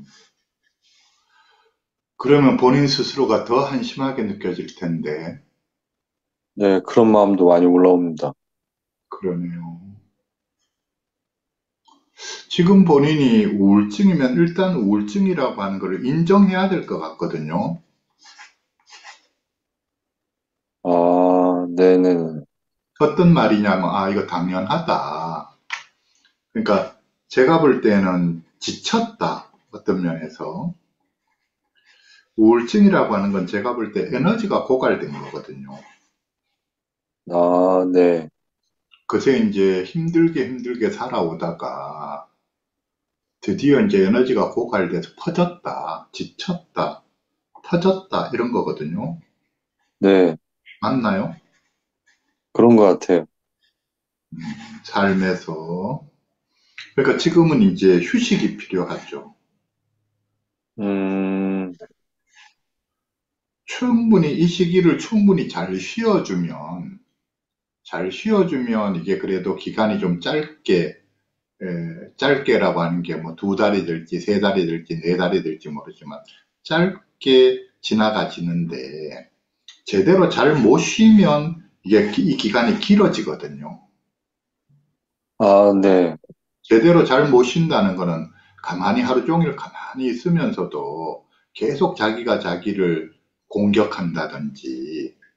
B: 그러면 본인 스스로가 더 한심하게 느껴질 텐데,
A: 네, 그런 마음도 많이 올라옵니다.
B: 그러네요. 지금 본인이 우울증이면 일단 우울증이라고 하는 걸 인정해야 될 것 같거든요.
A: 아, 네네.
B: 어떤 말이냐면, 아, 이거 당연하다. 그러니까 제가 볼 때는 지쳤다. 어떤 면에서. 우울증이라고 하는 건 제가 볼 때 에너지가 고갈된 거거든요.
A: 아, 네,
B: 그새 이제 힘들게 힘들게 살아오다가 드디어 이제 에너지가 고갈돼서 퍼졌다, 지쳤다, 터졌다, 이런 거거든요.
A: 네,
B: 맞나요?
A: 그런 것 같아요.
B: 삶에서. 그러니까 지금은 이제 휴식이 필요하죠.
A: 음,
B: 충분히 이 시기를 충분히 잘 쉬어주면, 잘 쉬어주면 이게 그래도 기간이 좀 짧게, 에, 짧게라고 하는 게 뭐 두 달이 될지 세 달이 될지 네 달이 될지 모르지만 짧게 지나가지는데 제대로 잘 못 쉬면 이게 기- 이 기간이 길어지거든요.
A: 아, 네,
B: 제대로 잘 못 쉰다는 거는 가만히 하루 종일 가만히 있으면서도 계속 자기가 자기를 공격한다든지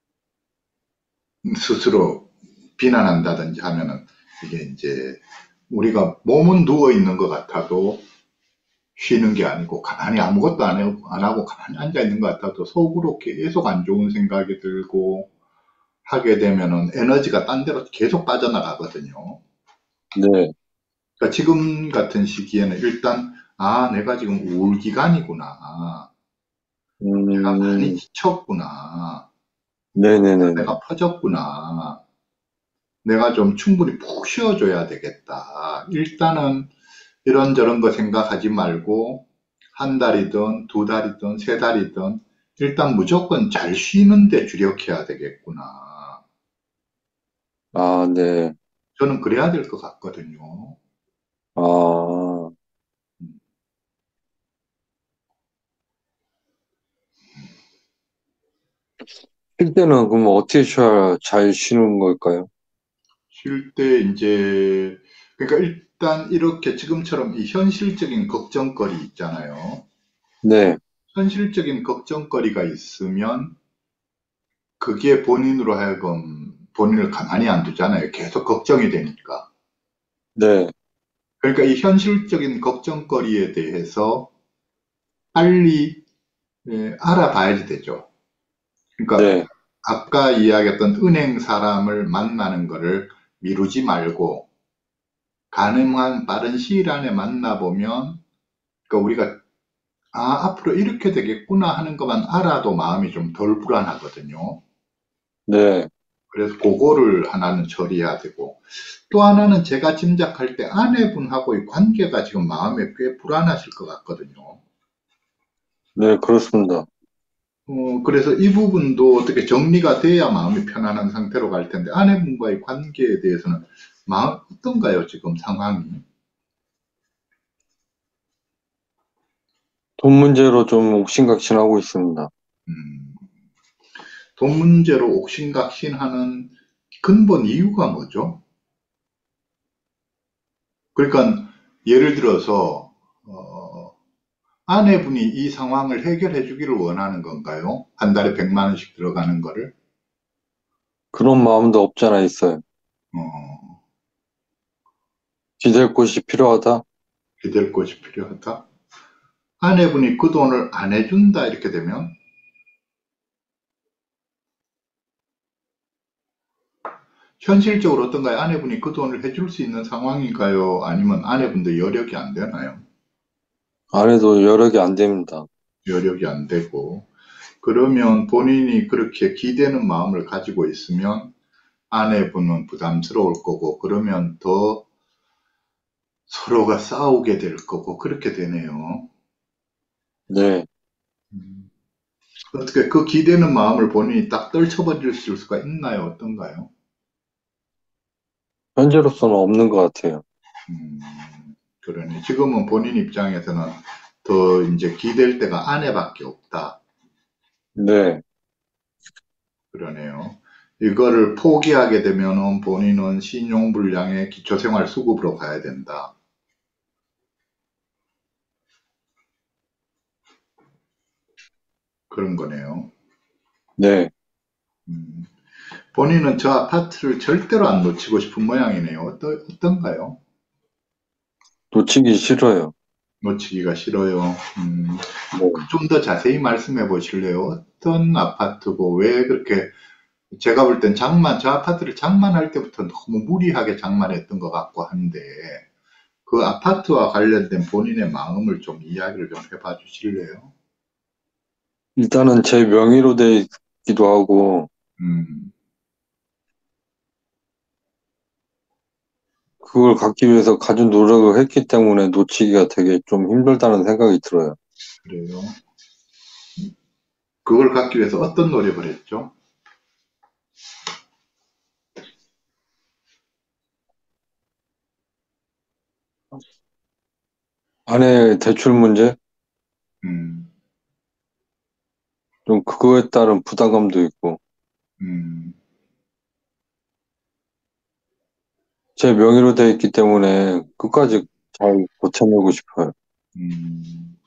B: 스스로 비난한다든지 하면은 이게 이제 우리가 몸은 누워 있는 것 같아도 쉬는 게 아니고 가만히 아무것도 안, 해, 안 하고 가만히 앉아 있는 것 같아도 속으로 계속 안 좋은 생각이 들고 하게 되면은 에너지가 딴 데로 계속 빠져나가거든요.
A: 네,
B: 그러니까 지금 같은 시기에는 일단 아, 내가 지금 우울 기간이구나. 내가 많이
A: 음,
B: 지쳤구나.
A: 네네네네.
B: 내가 퍼졌구나. 내가 좀 충분히 푹 쉬어줘야 되겠다. 일단은 이런저런 거 생각하지 말고 한 달이든 두 달이든 세 달이든 일단 무조건 잘 쉬는데 주력해야 되겠구나.
A: 아, 네,
B: 저는 그래야 될 것 같거든요.
A: 아, 쉴 때는 그럼 어떻게 쉬어야 잘 쉬는 걸까요?
B: 쉴 때 이제 그러니까 일단 이렇게 지금처럼 이 현실적인 걱정거리 있잖아요.
A: 네,
B: 현실적인 걱정거리가 있으면 그게 본인으로 하여금 본인을 가만히 안 두잖아요. 계속 걱정이 되니까.
A: 네,
B: 그러니까 이 현실적인 걱정거리에 대해서 빨리 예, 알아봐야지 되죠. 그러니까
A: 네,
B: 아까 이야기했던 은행 사람을 만나는 거를 미루지 말고 가능한 빠른 시일 안에 만나보면 그러니까 우리가 아, 앞으로 이렇게 되겠구나 하는 것만 알아도 마음이 좀 덜 불안하거든요.
A: 네.
B: 그래서 그거를 하나는 처리해야 되고 또 하나는 제가 짐작할 때 아내분하고의 관계가 지금 마음에 꽤 불안하실 것 같거든요.
A: 네, 그렇습니다.
B: 어, 그래서 이 부분도 어떻게 정리가 돼야 마음이 편안한 상태로 갈 텐데 아내분과의 관계에 대해서는 마음 어떤가요, 지금 상황이?
A: 돈 문제로 좀 옥신각신하고 있습니다.
B: 음, 돈 문제로 옥신각신하는 근본 이유가 뭐죠? 그러니까 예를 들어서 어, 아내분이 이 상황을 해결해 주기를 원하는 건가요? 한 달에 백만 원씩 들어가는 거를?
A: 그런 마음도 없잖아 있어요.
B: 어,
A: 기댈 곳이 필요하다?
B: 기댈 곳이 필요하다? 아내분이 그 돈을 안 해준다 이렇게 되면 현실적으로 어떤가요? 아내분이 그 돈을 해줄 수 있는 상황인가요? 아니면 아내분도 여력이 안 되나요?
A: 안 해도 여력이 안 됩니다.
B: 여력이 안 되고. 그러면 본인이 그렇게 기대는 마음을 가지고 있으면 아내분은 부담스러울 거고, 그러면 더 서로가 싸우게 될 거고, 그렇게 되네요.
A: 네.
B: 음. 어떻게 그 기대는 마음을 본인이 딱 떨쳐버릴 수가 있나요? 어떤가요?
A: 현재로서는 없는 것 같아요.
B: 음, 그러네. 지금은 본인 입장에서는 더 이제 기댈 데가 아내밖에 없다.
A: 네.
B: 그러네요. 이거를 포기하게 되면은 본인은 신용불량의 기초생활수급으로 가야 된다. 그런 거네요.
A: 네.
B: 음, 본인은 저 아파트를 절대로 안 놓치고 싶은 모양이네요. 어떠, 어떤가요?
A: 놓치기 싫어요.
B: 놓치기가 싫어요. 음,
A: 네.
B: 좀 더 자세히 말씀해 보실래요? 어떤 아파트고 왜 그렇게 제가 볼 땐 장만, 저 아파트를 장만할 때부터 너무 무리하게 장만했던 것 같고 한데, 그 아파트와 관련된 본인의 마음을 좀 이야기를 좀 해봐 주실래요?
A: 일단은 제 명의로 돼 있기도 하고,
B: 음,
A: 그걸 갖기 위해서 가진 노력을 했기 때문에 놓치기가 되게 좀 힘들다는 생각이 들어요.
B: 그래요. 그걸 갖기 위해서 어떤 노력을 했죠?
A: 아내의 대출 문제?
B: 음,
A: 좀 그거에 따른 부담감도 있고,
B: 음,
A: 제 명의로 돼 있기 때문에 끝까지 잘 고쳐내고 싶어요.
B: 음.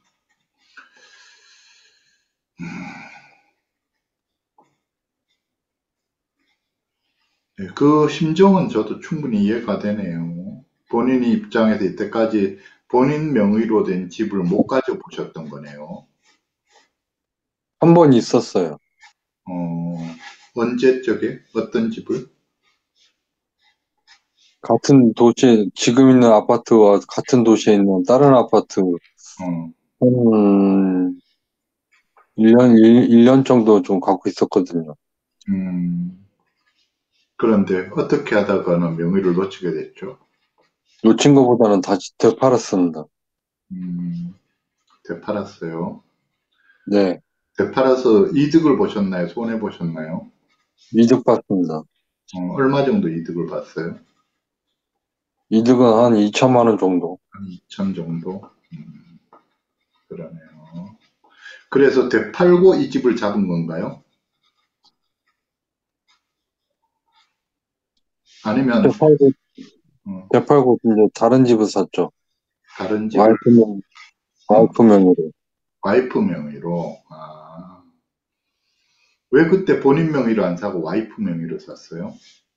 B: 네, 그 심정은 저도 충분히 이해가 되네요. 본인 입장에서 이때까지 본인 명의로 된 집을 못 가져보셨던 거네요.
A: 한 번 있었어요.
B: 어, 언제 쪽에? 어떤 집을?
A: 같은 도시에, 지금 있는 아파트와 같은 도시에 있는 다른 아파트,
B: 어,
A: 한 일 년, 일 년 정도 좀 갖고 있었거든요.
B: 음, 그런데 어떻게 하다가는 명의를 놓치게 됐죠?
A: 놓친 것보다는 다시 되팔았습니다.
B: 음, 되팔았어요.
A: 네,
B: 되팔아서 이득을 보셨나요? 손해 보셨나요?
A: 이득 봤습니다.
B: 어, 얼마 정도 이득을 봤어요?
A: 이득은 한 이천만 원 정도.
B: 한 이천 정도? 음, 그러네요. 그래서 되팔고 이 집을 잡은 건가요? 아니면
A: 되팔고,
B: 어,
A: 되팔고 이제 다른 집을 샀죠.
B: 다른 집을
A: 와이프 명,
B: 어,
A: 와이프 명의로.
B: 와이프 명의로 아, 왜 그때 본인 명의로 안 사고 와이프 명의로 샀어요?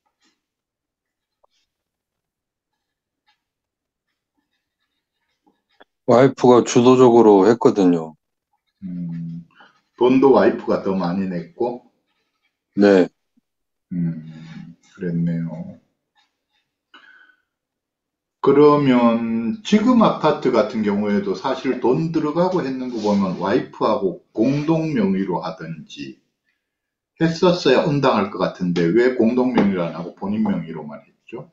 A: 와이프가 주도적으로 했거든요.
B: 음, 돈도 와이프가 더 많이 냈고
A: 네,
B: 음, 그랬네요. 그러면 지금 아파트 같은 경우에도 사실 돈 들어가고 했는 거 보면 와이프하고 공동 명의로 하든지 했었어야 응당할 것 같은데 왜 공동 명의로 안 하고 본인 명의로만 했죠?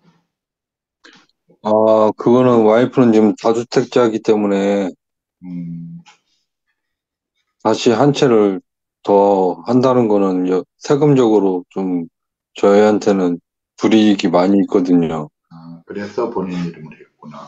A: 아, 그거는 와이프는 지금 다주택자이기 때문에
B: 음,
A: 다시 한 채를 더 한다는 거는 여- 세금적으로 좀 저희한테는 불이익이 많이 있거든요.
B: 아, 그래서 본인 이름을 했구나.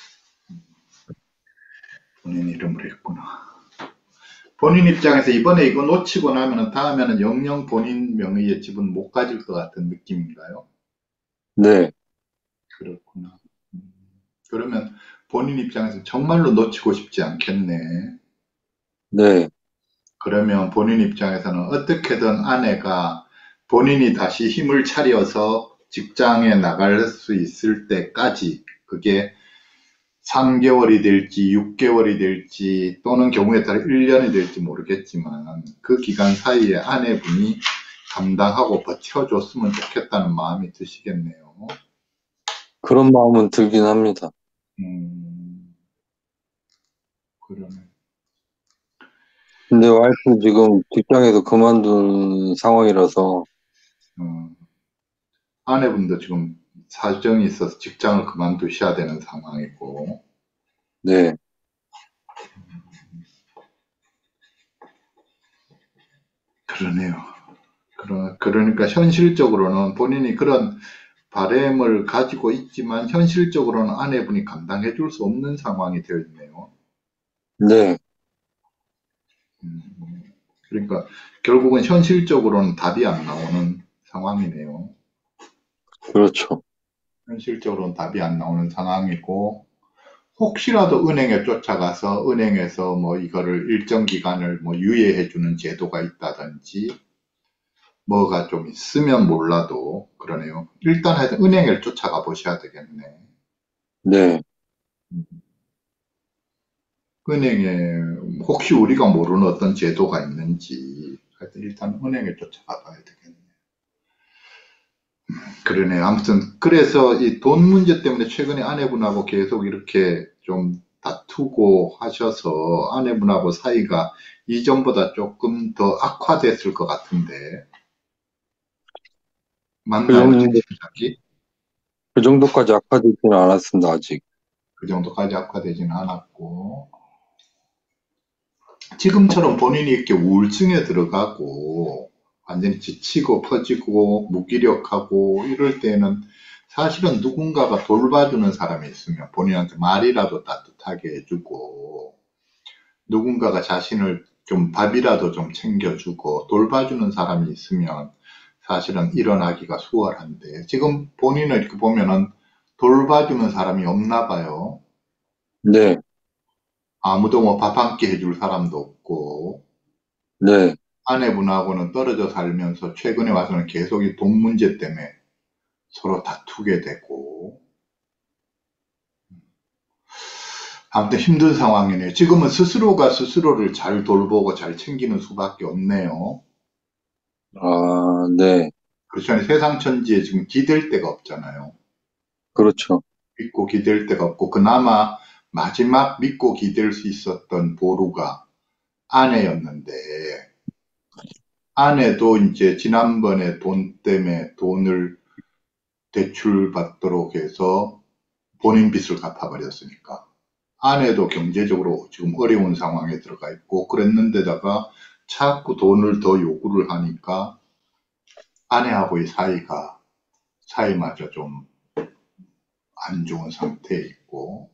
B: 본인 이름을 했구나. 본인 입장에서 이번에 이거 놓치고 나면은 다음에는 영영 본인 명의의 집은 못 가질 것 같은 느낌인가요?
A: 네,
B: 그렇구나. 음, 그러면 본인 입장에서 정말로 놓치고 싶지 않겠네.
A: 네,
B: 그러면 본인 입장에서는 어떻게든 아내가 본인이 다시 힘을 차려서 직장에 나갈 수 있을 때까지 그게 삼 개월이 될지 육 개월이 될지 또는 경우에 따라 일 년이 될지 모르겠지만 그 기간 사이에 아내분이 감당하고 버텨줬으면 좋겠다는 마음이 드시겠네요.
A: 그런 마음은 들긴 합니다.
B: 음, 그러네.
A: 근데 와이프 지금 직장에서 그만둔 상황이라서,
B: 어, 아내분도 지금 사정이 있어서 직장을 그만두셔야 되는 상황이고,
A: 네,
B: 그러네요. 그러, 그러니까 현실적으로는 본인이 그런 바램을 가지고 있지만 현실적으로는 아내분이 감당해 줄 수 없는 상황이 되어 있네요.
A: 네,
B: 음, 그러니까 결국은 현실적으로는 답이 안 나오는 상황이네요.
A: 그렇죠.
B: 현실적으로는 답이 안 나오는 상황이고, 혹시라도 은행에 쫓아가서 은행에서 뭐 이거를 일정 기간을 뭐 유예해 주는 제도가 있다든지 뭐가 좀 있으면 몰라도 그러네요. 일단 하여튼 은행을 쫓아가 보셔야 되겠네.
A: 네,
B: 은행에 혹시 우리가 모르는 어떤 제도가 있는지 하여튼 일단 은행에 쫓아가 봐야 되겠네. 그러네요. 아무튼 그래서 이 돈 문제 때문에 최근에 아내분하고 계속 이렇게 좀 다투고 하셔서 아내분하고 사이가 이전보다 조금 더 악화됐을 것 같은데
A: 그
B: 맞나요? 제
A: 정도,
B: 생각이?
A: 그 정도까지 악화되지는 않았습니다, 아직.
B: 그 정도까지 악화되지는 않았고 지금처럼 본인이 이렇게 우울증에 들어가고 완전히 지치고 퍼지고 무기력하고 이럴 때는 사실은 누군가가 돌봐주는 사람이 있으면 본인한테 말이라도 따뜻하게 해주고 누군가가 자신을 좀 밥이라도 좀 챙겨주고 돌봐주는 사람이 있으면 사실은 일어나기가 수월한데 지금 본인을 이렇게 보면은 돌봐주는 사람이 없나 봐요.
A: 네,
B: 아무도 뭐 밥 한 끼 해줄 사람도 없고
A: 네.
B: 아내분하고는 떨어져 살면서 최근에 와서는 계속 이 돈 문제 때문에 서로 다투게 되고 아무튼 힘든 상황이네요. 지금은 스스로가 스스로를 잘 돌보고 잘 챙기는 수밖에 없네요.
A: 아, 네,
B: 그렇죠. 세상 천지에 지금 기댈 데가 없잖아요.
A: 그렇죠.
B: 믿고 기댈 데가 없고 그나마 마지막 믿고 기댈 수 있었던 보루가 아내였는데 아내도 이제 지난번에 돈 때문에 돈을 대출받도록 해서 본인 빚을 갚아버렸으니까 아내도 경제적으로 지금 어려운 상황에 들어가 있고 그랬는데다가 자꾸 돈을 더 요구를 하니까 아내하고의 사이가 사이마저 좀 안 좋은 상태에 있고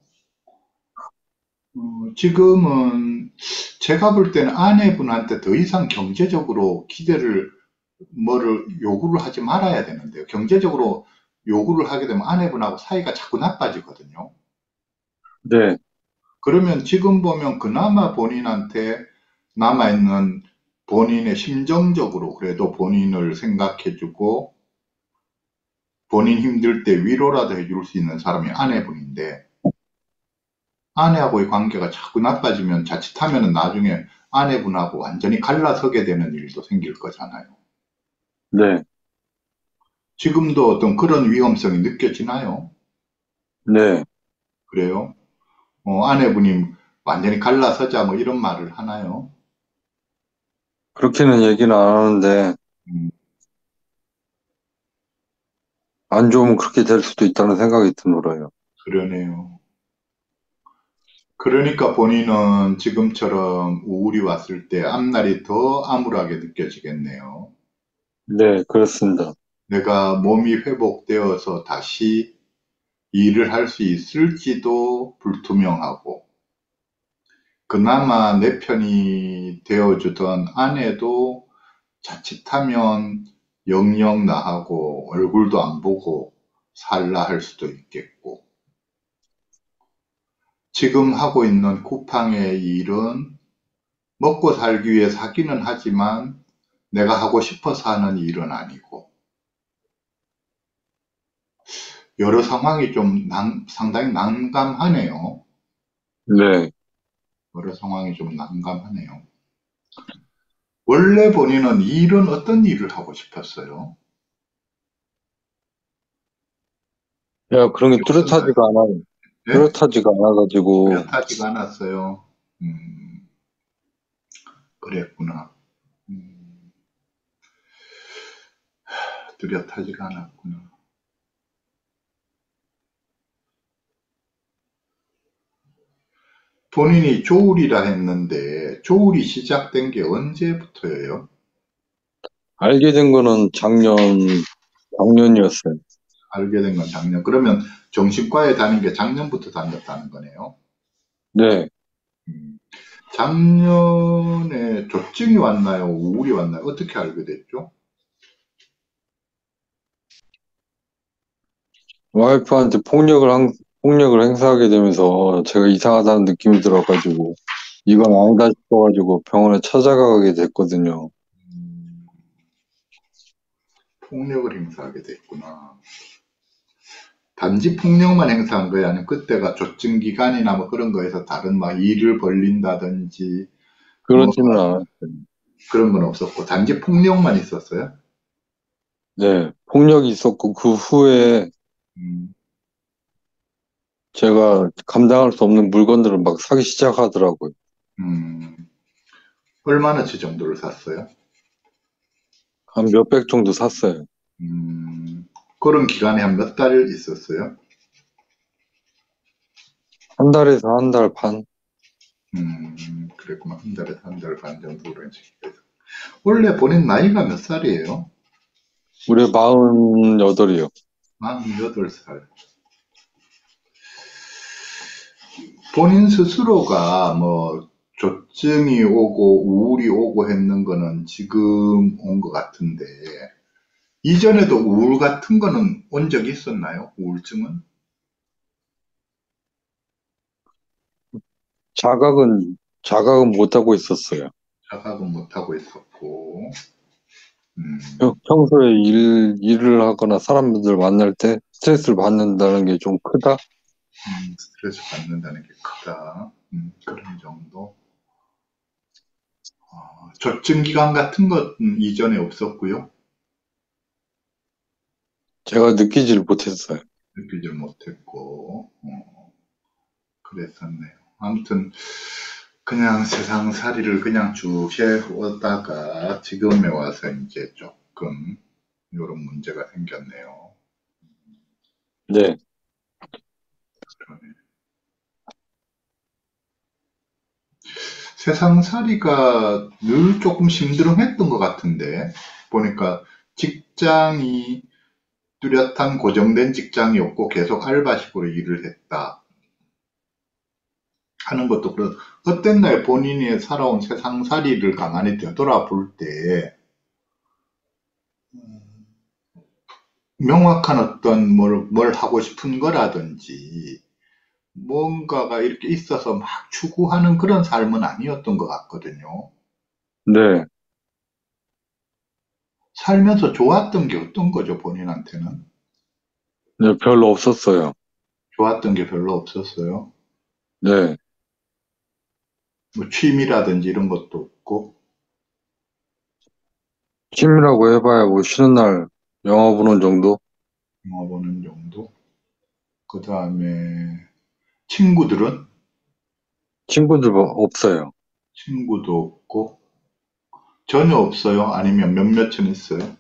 B: 어, 지금은 제가 볼 때는 아내분한테 더 이상 경제적으로 기대를 뭐를 요구를 하지 말아야 되는데요. 경제적으로 요구를 하게 되면 아내분하고 사이가 자꾸 나빠지거든요.
A: 네,
B: 그러면 지금 보면 그나마 본인한테 남아있는 본인의 심정적으로 그래도 본인을 생각해주고 본인 힘들 때 위로라도 해줄 수 있는 사람이 아내분인데 아내하고의 관계가 자꾸 나빠지면 자칫하면 나중에 아내분하고 완전히 갈라서게 되는 일도 생길 거잖아요.
A: 네,
B: 지금도 어떤 그런 위험성이 느껴지나요?
A: 네.
B: 그래요? 어, 아내분이 완전히 갈라서자 뭐 이런 말을 하나요?
A: 그렇게는 얘기는 안 하는데,
B: 음,
A: 안 좋으면 그렇게 될 수도 있다는 생각이 들어요.
B: 그러네요. 그러니까 본인은 지금처럼 우울이 왔을 때 앞날이 더 암울하게 느껴지겠네요.
A: 네, 그렇습니다.
B: 내가 몸이 회복되어서 다시 일을 할 수 있을지도 불투명하고, 그나마 내 편이 되어주던 아내도 자칫하면 영영 나하고 얼굴도 안 보고 살라 할 수도 있겠고, 지금 하고 있는 쿠팡의 일은 먹고 살기 위해 사기는 하지만 내가 하고 싶어서 하는 일은 아니고, 여러 상황이 좀 난- 상당히 난감하네요.
A: 네,
B: 여러 상황이 좀 난감하네요. 원래 본인은 일은 어떤 일을 하고 싶었어요?
A: 야, 그런 게
B: 없었나요?
A: 뚜렷하지가 않아,
B: 예?
A: 뚜렷하지가 않아가지고,
B: 뚜렷하지가 않았어요. 음, 그랬구나. 음, 뚜렷하지가 않았구나. 본인이 조울이라 했는데, 조울이 시작된 게 언제부터예요?
A: 알게 된 거는 작년, 작년이었어요.
B: 알게 된 건 작년. 그러면 정신과에 다닌 게 작년부터 다녔다는 거네요.
A: 네.
B: 음, 작년에 조증이 왔나요? 우울이 왔나요? 어떻게 알게 됐죠?
A: 와이프한테 폭력을, 한, 폭력을 행사하게 되면서 제가 이상하다는 느낌이 들어가지고, 이건 아니다 싶어가지고 병원에 찾아가게 됐거든요.
B: 음, 폭력을 행사하게 됐구나. 단지 폭력만 행사한 거예요? 아니면 그때가 조증 기간이나 뭐 그런 거에서 다른 막 일을 벌린다든지 뭐
A: 그렇지는 않았어요.
B: 그런 건 없었고 단지 폭력만 있었어요?
A: 네. 폭력이 있었고, 그 후에
B: 음,
A: 제가 감당할 수 없는 물건들을 막 사기 시작하더라고요.
B: 음, 얼마나치 정도를 샀어요?
A: 한 몇백 정도 샀어요.
B: 음, 그런 기간에 한 몇 달 있었어요?
A: 한 달에서 한 달 반?
B: 음, 그랬구나. 한 달에 한 달 반 정도 그런 식으로. 원래 본인 나이가 몇 살이에요?
A: 올해 마흔여덟이요.
B: 마흔여덟 살. 본인 스스로가 뭐 조증이 오고 우울이 오고 했는 거는 지금 온 것 같은데 이전에도 우울 같은 거는 온 적이 있었나요? 우울증은?
A: 자각은, 자각은 못하고 있었어요.
B: 자각은 못하고 있었고, 음,
A: 평- 평소에 일, 일을 하거나 사람들 만날 때 스트레스를 받는다는 게 좀 크다?
B: 음, 스트레스 받는다는 게 크다. 음, 그런 정도. 어, 조증 기간 같은 것은 이전에 없었고요.
A: 제가 느끼지를 못했어요.
B: 느끼질 못했고, 어, 그랬었네요. 아무튼 그냥 세상살이를 그냥 쭉 해오다가 지금에 와서 이제 조금 이런 문제가 생겼네요.
A: 네.
B: 세상살이가 늘 조금 심드렁했던 것 같은데 보니까 직장이 뚜렷한 고정된 직장이 없고 계속 알바식으로 일을 했다 하는 것도 그런 어떤 날 본인이 살아온 세상살이를 가만히 되돌아볼 때 명확한 어떤 뭘, 뭘 하고 싶은 거라든지 뭔가가 이렇게 있어서 막 추구하는 그런 삶은 아니었던 것 같거든요.
A: 네.
B: 살면서 좋았던 게 어떤 거죠, 본인한테는?
A: 네, 별로 없었어요.
B: 좋았던 게 별로 없었어요.
A: 네.
B: 뭐 취미라든지 이런 것도 없고,
A: 취미라고 해봐야 뭐 쉬는 날 영화 보는 정도?
B: 영화 보는 정도. 그 다음에 친구들은?
A: 친구들 뭐 없어요.
B: 친구도 없고, 전혀 없어요? 아니면 몇몇은 있어요?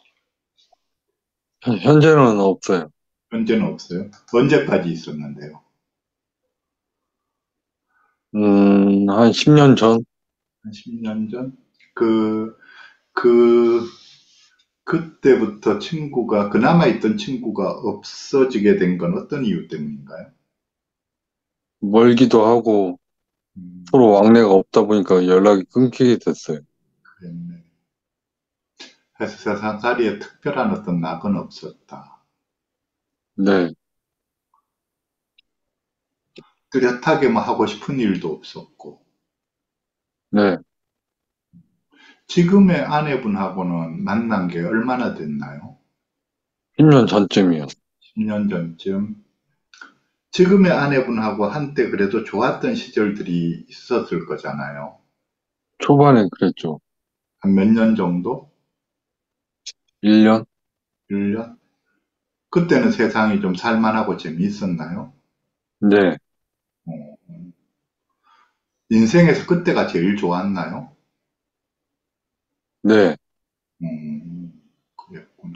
A: 현- 현재는 없어요.
B: 현재는 없어요? 언제까지 있었는데요?
A: 음, 한 십 년 전?
B: 한 십 년 전? 그, 그, 그때부터 친구가, 그나마 있던 친구가 없어지게 된 건 어떤 이유 때문인가요?
A: 멀기도 하고
B: 음,
A: 서로 왕래가 없다 보니까 연락이 끊기게 됐어요.
B: 그랬네. 그래서 세상살이에 특별한 어떤 낙은 없었다.
A: 네.
B: 뚜렷하게 뭐 하고 싶은 일도 없었고,
A: 네.
B: 지금의 아내분하고는 만난 게 얼마나 됐나요?
A: 십 년 전쯤이요.
B: 십 년 전쯤. 지금의 아내분하고 한때 그래도 좋았던 시절들이 있었을 거잖아요.
A: 초반에 그랬죠.
B: 한 몇 년 정도?
A: 일 년?
B: 일 년? 그때는 세상이 좀 살만하고 재미있었나요?
A: 네,
B: 어, 인생에서 그때가 제일 좋았나요?
A: 네.
B: 음, 그랬구나.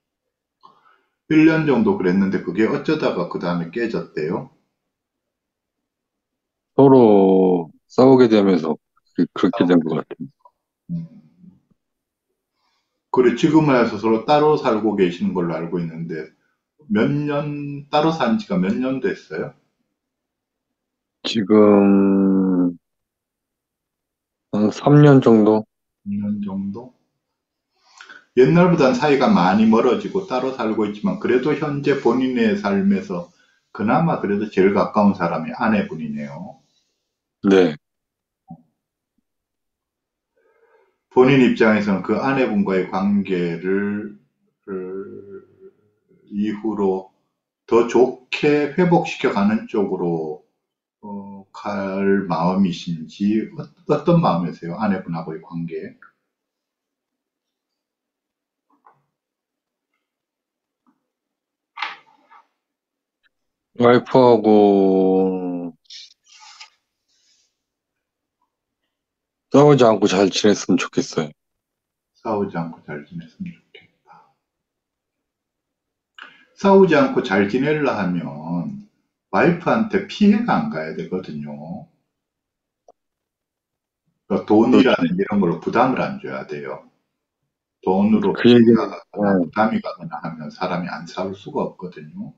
B: 일 년 정도 그랬는데 그게 어쩌다가 그 다음에 깨졌대요?
A: 서로 싸우게 되면서 그- 그렇게 된 것 같아요.
B: 음. 그래, 지금은 해서 서로 따로 살고 계시는 걸로 알고 있는데, 몇 년, 따로 산 지가 몇 년 됐어요?
A: 지금 한 삼 년 정도?
B: 이 년 정도? 옛날보단 사이가 많이 멀어지고 따로 살고 있지만, 그래도 현재 본인의 삶에서 그나마 그래도 제일 가까운 사람이 아내분이네요.
A: 네,
B: 본인 입장에서는 그 아내분과의 관계를, 그 이후로 더 좋게 회복시켜 가는 쪽으로 어, 갈 마음이신지 어, 어떤 마음이세요? 아내분하고의 관계?
A: 와이프하고 싸우지 않고 잘 지냈으면 좋겠어요.
B: 싸우지 않고 잘 지냈으면 좋겠다. 싸우지 않고 잘 지내려 하면 와이프한테 피해가 안 가야 되거든요. 그러니까 돈이라는
A: 그렇죠.
B: 이런 걸로 부담을 안 줘야 돼요. 돈으로
A: 그
B: 피해가
A: 얘기는,
B: 가거나
A: 어,
B: 부담이 가거나 하면 사람이 안 싸울 수가 없거든요.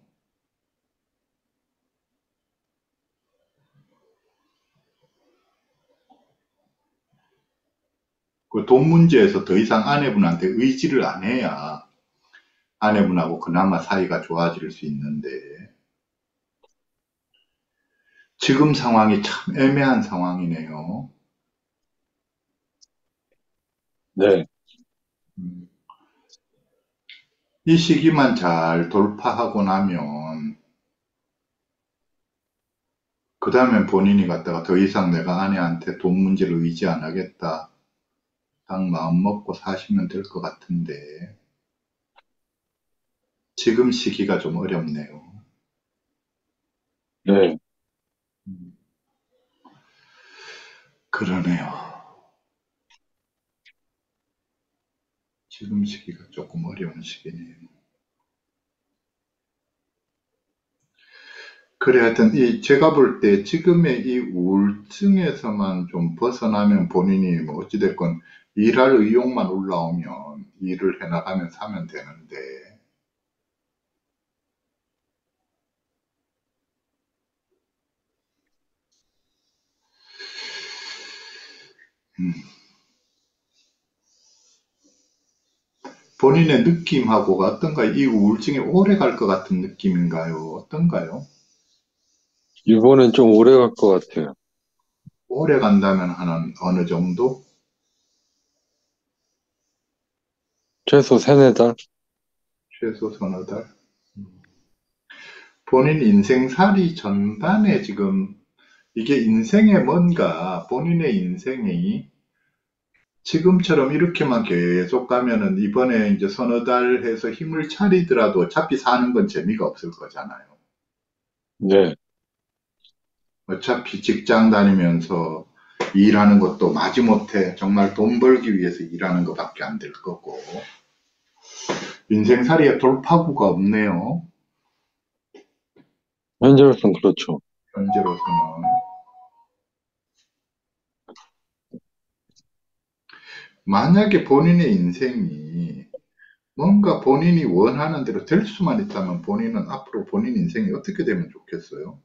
B: 그 돈 문제에서 더 이상 아내분한테 의지를 안 해야 아내분하고 그나마 사이가 좋아질 수 있는데 지금 상황이 참 애매한 상황이네요.
A: 네,
B: 음, 이 시기만 잘 돌파하고 나면 그 다음엔 본인이 갖다가 더 이상 내가 아내한테 돈 문제를 의지 안 하겠다. 딱 마음 먹고 사시면 될 것 같은데 지금 시기가 좀 어렵네요.
A: 네,
B: 음, 그러네요. 지금 시기가 조금 어려운 시기네요. 그래, 하여튼, 이, 제가 볼 때 지금의 이 우울증에서만 좀 벗어나면 본인이 뭐 어찌됐건 일할 의욕만 올라오면 일을 해나가면 사면 되는데, 음, 본인의 느낌하고가 어떤가요? 이 우울증이 오래 갈 것 같은 느낌인가요? 어떤가요?
A: 이번엔 좀 오래 갈 것 같아요.
B: 오래 간다면 한 어느 정도?
A: 최소 세네 달?
B: 최소 서너 달? 본인 인생살이 전반에 지금 이게 인생에 뭔가 본인의 인생이 지금처럼 이렇게만 계속 가면은 이번에 이제 서너 달 해서 힘을 차리더라도 어차피 사는 건 재미가 없을 거잖아요.
A: 네,
B: 어차피 직장 다니면서 일하는 것도 마지못해 정말 돈 벌기 위해서 일하는 것밖에 안 될 거고. 인생살이에 돌파구가 없네요.
A: 현재로서는 그렇죠.
B: 현재로서는. 만약에 본인의 인생이 뭔가 본인이 원하는 대로 될 수만 있다면 본인은 앞으로 본인 인생이 어떻게 되면 좋겠어요?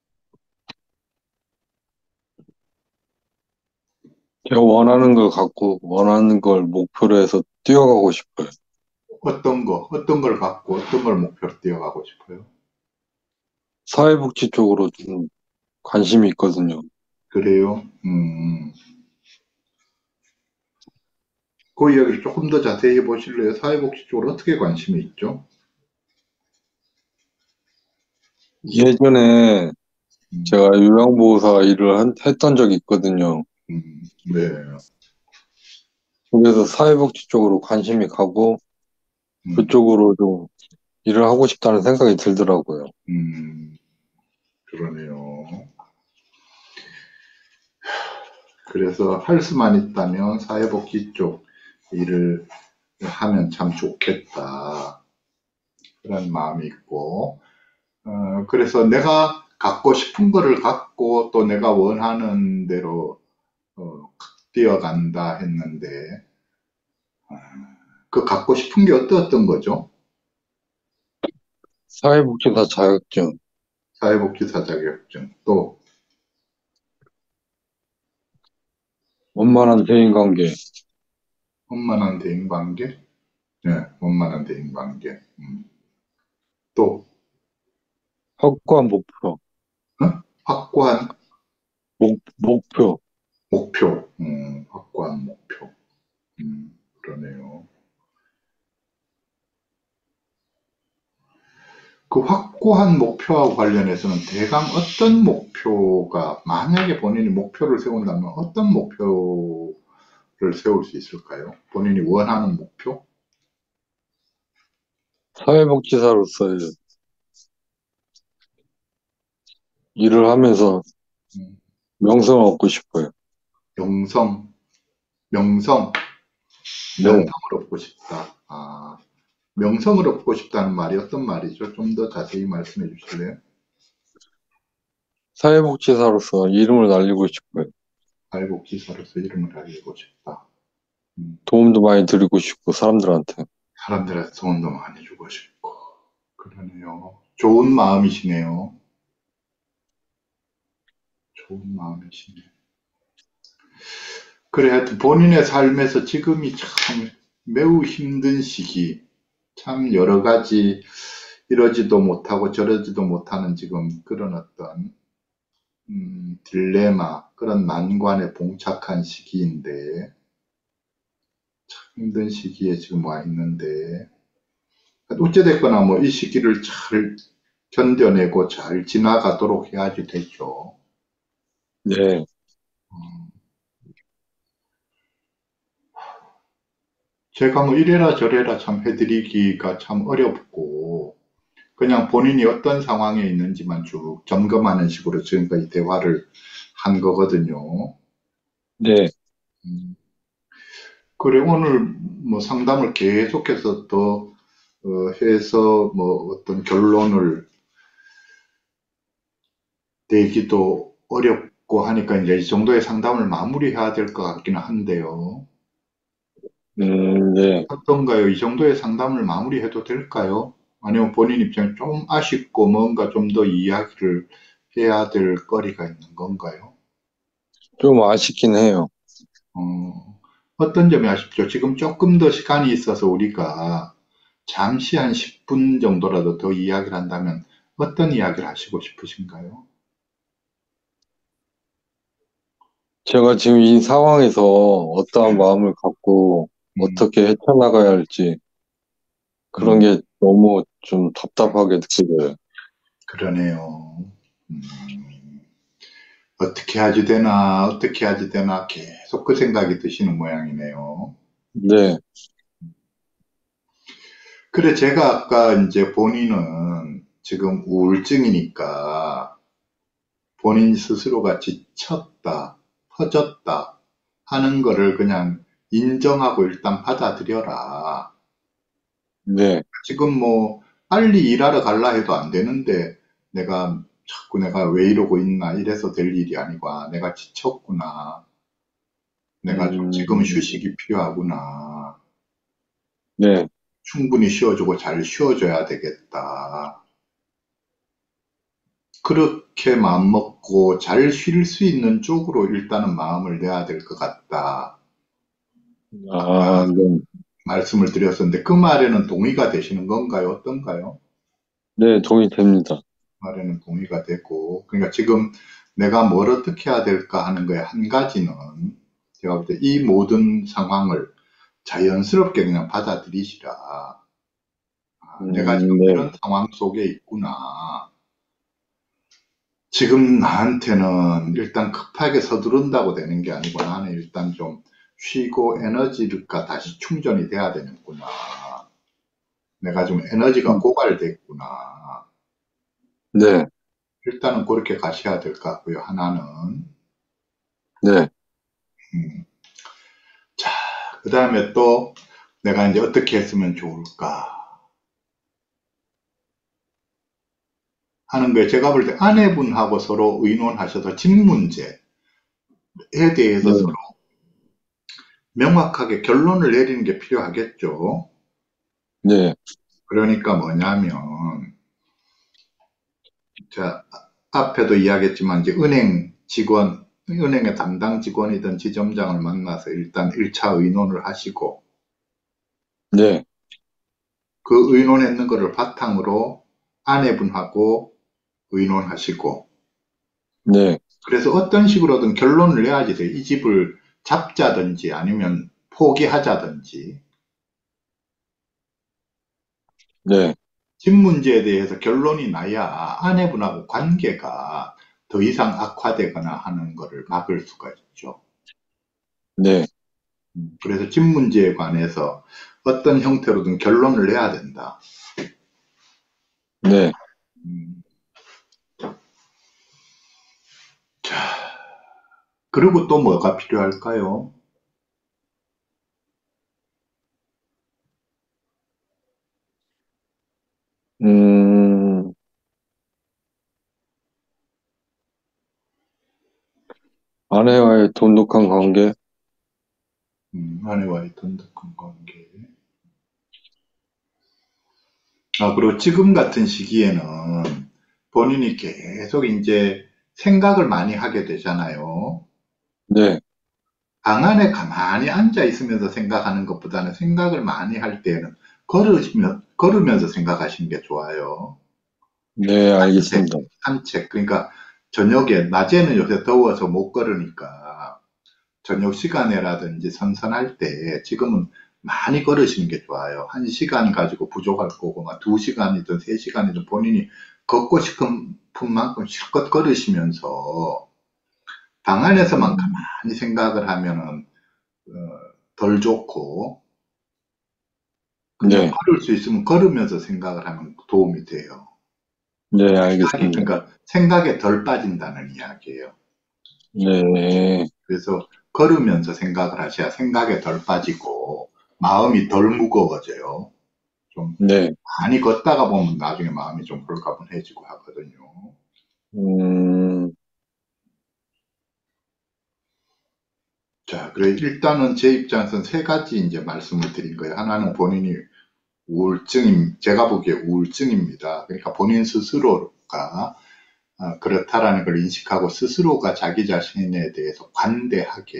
A: 제가 원하는 걸 갖고 원하는 걸 목표로 해서 뛰어가고 싶어요.
B: 어떤 거, 어떤 걸 갖고 어떤 걸 목표로 뛰어가고 싶어요?
A: 사회복지 쪽으로 좀 관심이 있거든요.
B: 그래요? 음, 그 이야기를 조금 더 자세히 보실래요? 사회복지 쪽으로 어떻게 관심이 있죠?
A: 예전에
B: 음,
A: 제가 요양보호사 일을 한- 했던 적이 있거든요.
B: 음, 네.
A: 그래서 사회복지 쪽으로 관심이 가고
B: 음,
A: 그쪽으로 좀 일을 하고 싶다는 생각이 들더라고요.
B: 음, 그러네요. 그래서 할 수만 있다면 사회복지 쪽 일을 하면 참 좋겠다. 그런 마음이 있고, 어, 그래서 내가 갖고 싶은 거를 갖고 또 내가 원하는 대로 어, 뛰어간다 했는데, 그 갖고 싶은 게 어떤 어떤 거죠?
A: 사회복지사 자격증,
B: 사회복지사 자격증, 또
A: 원만한 대인관계,
B: 원만한 대인관계, 네, 원만한 대인관계, 음. 또
A: 확고한 목표,
B: 어? 확고한
A: 목, 목표.
B: 목표, 음, 확고한 목표, 음, 그러네요. 그 확고한 목표와 관련해서는 대강 어떤 목표가, 만약에 본인이 목표를 세운다면 어떤 목표를 세울 수 있을까요? 본인이 원하는 목표?
A: 사회복지사로서 일을 하면서
B: 음,
A: 명성을 얻고 싶어요.
B: 명성, 명성,
A: 네.
B: 명성을 얻고 싶다. 아, 명성을 얻고 싶다는 말이 어떤 말이죠? 좀 더 자세히 말씀해 주실래요?
A: 사회복지사로서 이름을 날리고 싶어요.
B: 사회복지사로서 이름을 알리고 싶다. 음,
A: 도움도 많이 드리고 싶고, 사람들한테.
B: 사람들한테 도움도 많이 주고 싶고. 그러네요. 좋은 마음이시네요. 좋은 마음이시네요. 그래, 하여튼 본인의 삶에서 지금이 참 매우 힘든 시기, 참 여러 가지 이러지도 못하고 저러지도 못하는 지금 그런 어떤, 음, 딜레마, 그런 난관에 봉착한 시기인데, 힘든 시기에 지금 와 있는데, 어찌됐거나 뭐 이 시기를 잘 견뎌내고 잘 지나가도록 해야지 되죠.
A: 네.
B: 음, 제가 뭐 이래라 저래라 참 해드리기가 참 어렵고, 그냥 본인이 어떤 상황에 있는지만 쭉 점검하는 식으로 지금까지 대화를 한 거거든요.
A: 네.
B: 음, 그래, 오늘 뭐 상담을 계속해서 더 어, 해서 뭐 어떤 결론을 내기도 어렵고 하니까 이제 이 정도의 상담을 마무리해야 될 것 같기는 한데요.
A: 음, 네.
B: 어떤가요? 이 정도의 상담을 마무리해도 될까요? 아니면 본인 입장에 좀 아쉽고 뭔가 좀 더 이야기를 해야 될 거리가 있는 건가요?
A: 좀 아쉽긴 해요.
B: 어, 어떤 점이 아쉽죠? 지금 조금 더 시간이 있어서 우리가 잠시 한 십 분 정도라도 더 이야기를 한다면 어떤 이야기를 하시고 싶으신가요?
A: 제가 지금 이 상황에서 어떠한 마음을 갖고
B: 음,
A: 어떻게 헤쳐나가야 할지 그런
B: 음,
A: 게 너무 좀 답답하게 느껴져요.
B: 그러네요. 음, 어떻게 하지 되나, 어떻게 하지 되나 계속 그 생각이 드시는 모양이네요.
A: 네.
B: 그래, 제가 아까 이제 본인은 지금 우울증이니까 본인 스스로가 지쳤다, 퍼졌다 하는 거를 그냥 인정하고 일단 받아들여라.
A: 네.
B: 지금 뭐 빨리 일하러 갈라 해도 안 되는데 내가 자꾸 내가 왜 이러고 있나 이래서 될 일이 아니고 아, 내가 지쳤구나. 내가 좀 지금
A: 음,
B: 휴식이 필요하구나.
A: 네.
B: 충분히 쉬어주고 잘 쉬어줘야 되겠다. 그렇게 마음먹고 잘 쉴 수 있는 쪽으로 일단은 마음을 내야 될 것 같다.
A: 아, 네.
B: 말씀을 드렸었는데 그 말에는 동의가 되시는 건가요? 어떤가요?
A: 네, 동의됩니다.
B: 말에는 동의가 되고 그러니까 지금 내가 뭘 어떻게 해야 될까 하는 거에 한 가지는 제가 볼 때 이 모든 상황을 자연스럽게 그냥 받아들이시라. 아, 내가 지금
A: 음, 네.
B: 이런 상황 속에 있구나. 지금 나한테는 일단 급하게 서두른다고 되는 게 아니고 나는 일단 좀 쉬고 에너지가 다시 충전이 돼야 되는구나. 내가 좀 에너지가
A: 음,
B: 고갈됐구나.
A: 네,
B: 일단은 그렇게 가셔야 될 것 같고요. 하나는.
A: 네,
B: 음. 자, 그 다음에 또 내가 이제 어떻게 했으면 좋을까 하는 거예요. 제가 볼 때 아내분하고 서로 의논하셔서 집 문제에 대해서 서로
A: 네,
B: 명확하게 결론을 내리는 게 필요하겠죠.
A: 네,
B: 그러니까 뭐냐면, 자, 앞에도 이야기했지만, 이제 은행 직원, 은행의 담당 직원이든 지점장을 만나서 일단 일 차 의논을 하시고,
A: 네,
B: 그 의논했는 거를 바탕으로 아내분하고 의논하시고,
A: 네,
B: 그래서 어떤 식으로든 결론을 내야지 돼요. 이 집을 잡자든지 아니면 포기하자든지.
A: 네,
B: 집 문제에 대해서 결론이 나야 아내분하고 관계가 더 이상 악화되거나 하는 것을 막을 수가 있죠.
A: 네,
B: 음, 그래서 집 문제에 관해서 어떤 형태로든 결론을 내야 된다.
A: 네.
B: 음, 자, 그리고 또 뭐가 필요할까요?
A: 음, 아내와의 돈독한 관계?
B: 음, 아내와의 돈독한 관계. 아, 그리고 지금 같은 시기에는 본인이 계속 이제 생각을 많이 하게 되잖아요.
A: 네,
B: 방 안에 가만히 앉아 있으면서 생각하는 것보다는 생각을 많이 할 때에는 걸으시면, 걸으면서 생각하시는 게 좋아요.
A: 네,
B: 산책,
A: 알겠습니다.
B: 산책. 그러니까 저녁에, 낮에는 요새 더워서 못 걸으니까 저녁 시간에라든지 선선할 때 지금은 많이 걸으시는 게 좋아요. 한 시간 가지고 부족할 거고, 막 두 시간이든 세 시간이든 본인이 걷고 싶은 만큼 실컷 걸으시면서 방 안에서만
A: 음,
B: 가만히 생각을 하면은 어, 덜 좋고, 그냥
A: 네,
B: 걸을 수 있으면 걸으면서 생각을 하면 도움이 돼요.
A: 네,
B: 생각이,
A: 알겠습니다.
B: 그러니까 생각에 덜 빠진다는 이야기예요.
A: 네,
B: 그래서 걸으면서 생각을 하셔야 생각에 덜 빠지고 마음이 덜 무거워져요. 좀
A: 네,
B: 많이 걷다가 보면 나중에 마음이 좀 홀가분해지고 하거든요.
A: 음,
B: 자, 그래 일단은 제 입장에서는 세 가지 이제 말씀을 드린 거예요. 하나는 본인이 우울증임, 제가 보기에 우울증입니다. 그러니까 본인 스스로가 아, 그렇다라는 걸 인식하고 스스로가 자기 자신에 대해서 관대하게,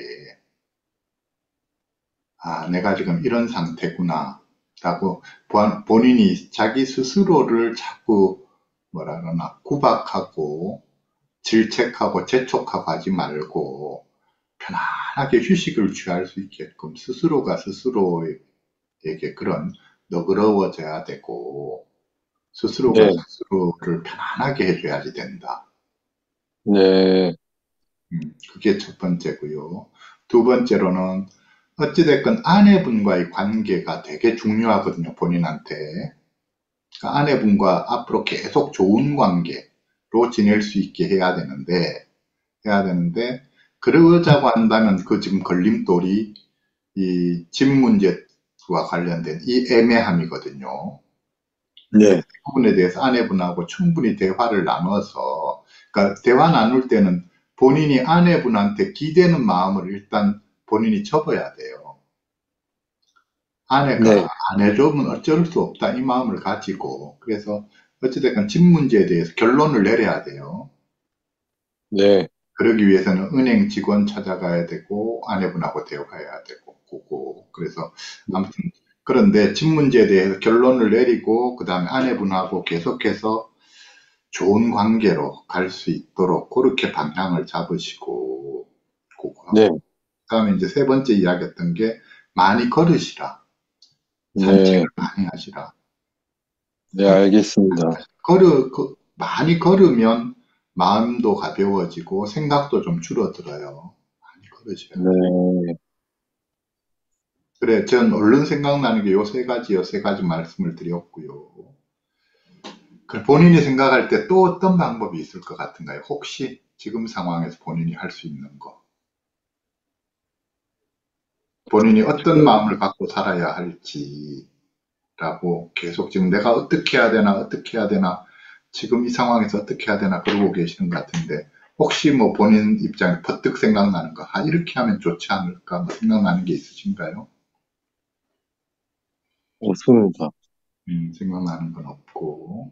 B: 아, 내가 지금 이런 상태구나. 라고 본인이 자기 스스로를 자꾸 뭐라 그러나 구박하고 질책하고 재촉하고 하지 말고 편안하게 휴식을 취할 수 있게끔 스스로가 스스로에게 그런 너그러워져야 되고 스스로가
A: 네,
B: 스스로를 편안하게 해줘야지 된다.
A: 네,
B: 음, 그게 첫 번째고요. 두 번째로는 어찌됐건 아내분과의 관계가 되게 중요하거든요, 본인한테. 그러니까 아내분과 앞으로 계속 좋은 관계로 지낼 수 있게 해야 되는데, 해야 되는데, 그러자고 한다면 그 지금 걸림돌이 이 집 문제와 관련된 이 애매함이거든요.
A: 네,
B: 그 부분에 대해서 아내분하고 충분히 대화를 나눠서, 그러니까 대화 나눌 때는 본인이 아내분한테 기대는 마음을 일단 본인이 접어야 돼요. 아내가
A: 네,
B: 안 해주면 어쩔 수 없다 이 마음을 가지고 그래서 어찌됐건 집 문제에 대해서 결론을 내려야 돼요.
A: 네,
B: 그러기 위해서는 은행 직원 찾아가야 되고 아내분하고 대화해야 되고 그거 그래서 아무튼 그런데 집 문제에 대해서 결론을 내리고 그 다음에 아내분하고 계속해서 좋은 관계로 갈 수 있도록 그렇게 방향을 잡으시고
A: 네,
B: 그거하고 그다음에 이제 세 번째 이야기했던 게 많이 걸으시라 산책을
A: 네,
B: 많이 하시라
A: 네, 알겠습니다.
B: 걸으 그 많이 걸으면 마음도 가벼워지고 생각도 좀 줄어들어요. 많이 걸으셔야 돼요.
A: 네.
B: 그래, 전 얼른 생각나는 게 요 세 가지, 요 세 가지 말씀을 드렸고요. 그 본인이 생각할 때 또 어떤 방법이 있을 것 같은가요? 혹시 지금 상황에서 본인이 할 수 있는 거. 본인이 어떤
A: 지금,
B: 마음을 갖고 살아야 할지라고 계속 지금 내가 어떻게 해야 되나, 어떻게 해야 되나, 지금 이 상황에서 어떻게 해야 되나 그러고 계시는 것 같은데, 혹시 뭐 본인 입장에 퍼뜩 생각나는 거, 아, 이렇게 하면 좋지 않을까, 뭐 생각나는 게 있으신가요?
A: 없습니다.
B: 음, 생각나는 건 없고.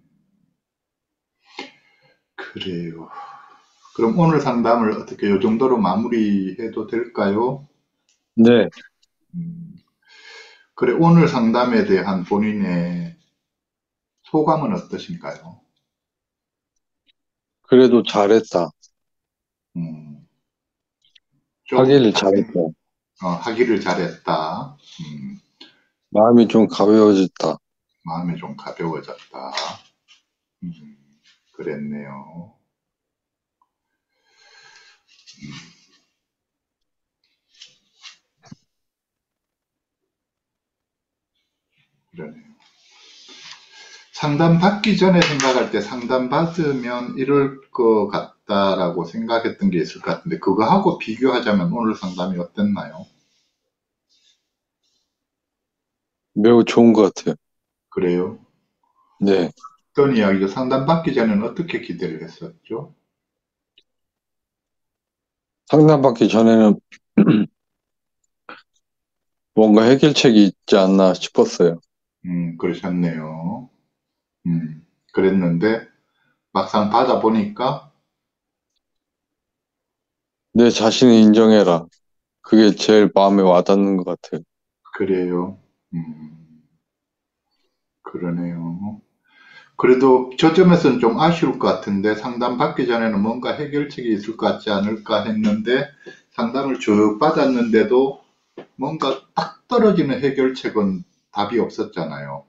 B: 그래요. 그럼 오늘 상담을 어떻게 요 정도로 마무리해도 될까요?
A: 네,
B: 음, 그래, 오늘 상담에 대한 본인의 소감은 어떠신가요?
A: 그래도 잘했다.
B: 음, 좀
A: 하기를
B: 다른,
A: 잘했다.
B: 어, 하기를 잘했다. 음,
A: 마음이 좀 가벼워졌다.
B: 마음이 좀 가벼워졌다. 음, 그랬네요. 그러네요. 상담 받기 전에 생각할 때 상담 받으면 이럴 것 같다라고 생각했던 게 있을 것 같은데, 그거하고 비교하자면 오늘 상담이 어땠나요?
A: 매우 좋은 것 같아요.
B: 그래요?
A: 네,
B: 어떤 이야기죠? 상담 받기 전에는 어떻게 기대를 했었죠?
A: 상담받기 전에는 뭔가 해결책이 있지 않나 싶었어요.
B: 음, 그러셨네요. 음, 그랬는데 막상 받아보니까
A: 내 자신을 인정해라. 그게 제일 마음에 와닿는 것 같아요.
B: 그래요. 음, 그러네요. 그래도 저 점에서는 좀 아쉬울 것 같은데 상담 받기 전에는 뭔가 해결책이 있을 것 같지 않을까 했는데 상담을 쭉 받았는데도 뭔가 딱 떨어지는 해결책은 답이 없었잖아요.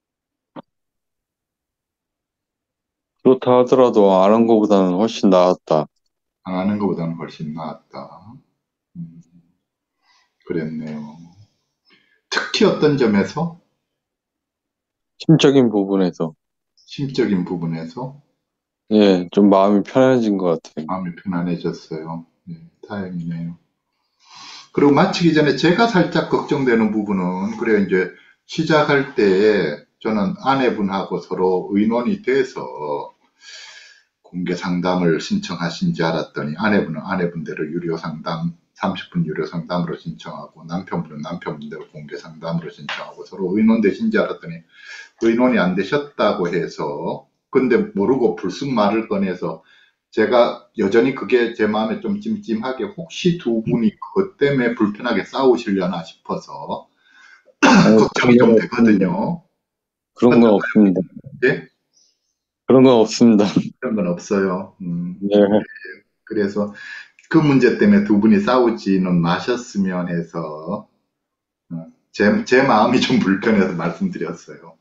A: 그렇다 하더라도 안 한 것보다는 훨씬 나았다.
B: 안 하는 것보다는 훨씬 나았다. 음, 그랬네요. 특히 어떤 점에서?
A: 심적인 부분에서.
B: 심적인 부분에서
A: 예, 좀 마음이 편해진 것 같아요.
B: 마음이 편안해졌어요. 네, 다행이네요. 그리고 마치기 전에 제가 살짝 걱정되는 부분은, 그래요, 이제 시작할 때 저는 아내분하고 서로 의논이 돼서 공개 상담을 신청하신 지 알았더니 아내분은 아내분대로 유료 상담, 삼십 분 유료 상담으로 신청하고 남편분은 남편분대로 공개 상담으로 신청하고 서로 의논되신 지 알았더니 의논이 안 되셨다고 해서, 근데 모르고 불쑥 말을 꺼내서 제가 여전히 그게 제 마음에 좀 찜찜하게 혹시 두 분이 그것 때문에 불편하게 싸우시려나 싶어서
A: 아니, 그런
B: 걱정이 좀
A: 건 없습니다.
B: 되거든요.
A: 그런 건
B: 어떤가요?
A: 없습니다.
B: 예?
A: 그런 건 없습니다.
B: 그런 건 없어요. 음,
A: 네,
B: 그래서 그 문제 때문에 두 분이 싸우지는 마셨으면 해서 어, 제, 제 마음이 좀 불편해서 말씀드렸어요.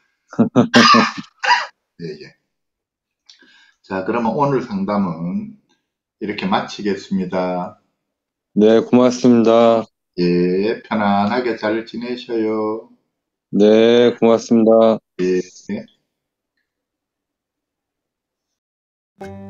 B: 예, 예. 자, 그러면 오늘 상담은 이렇게 마치겠습니다.
A: 네, 고맙습니다.
B: 예, 편안하게 잘 지내셔요.
A: 네, 고맙습니다.
B: 예.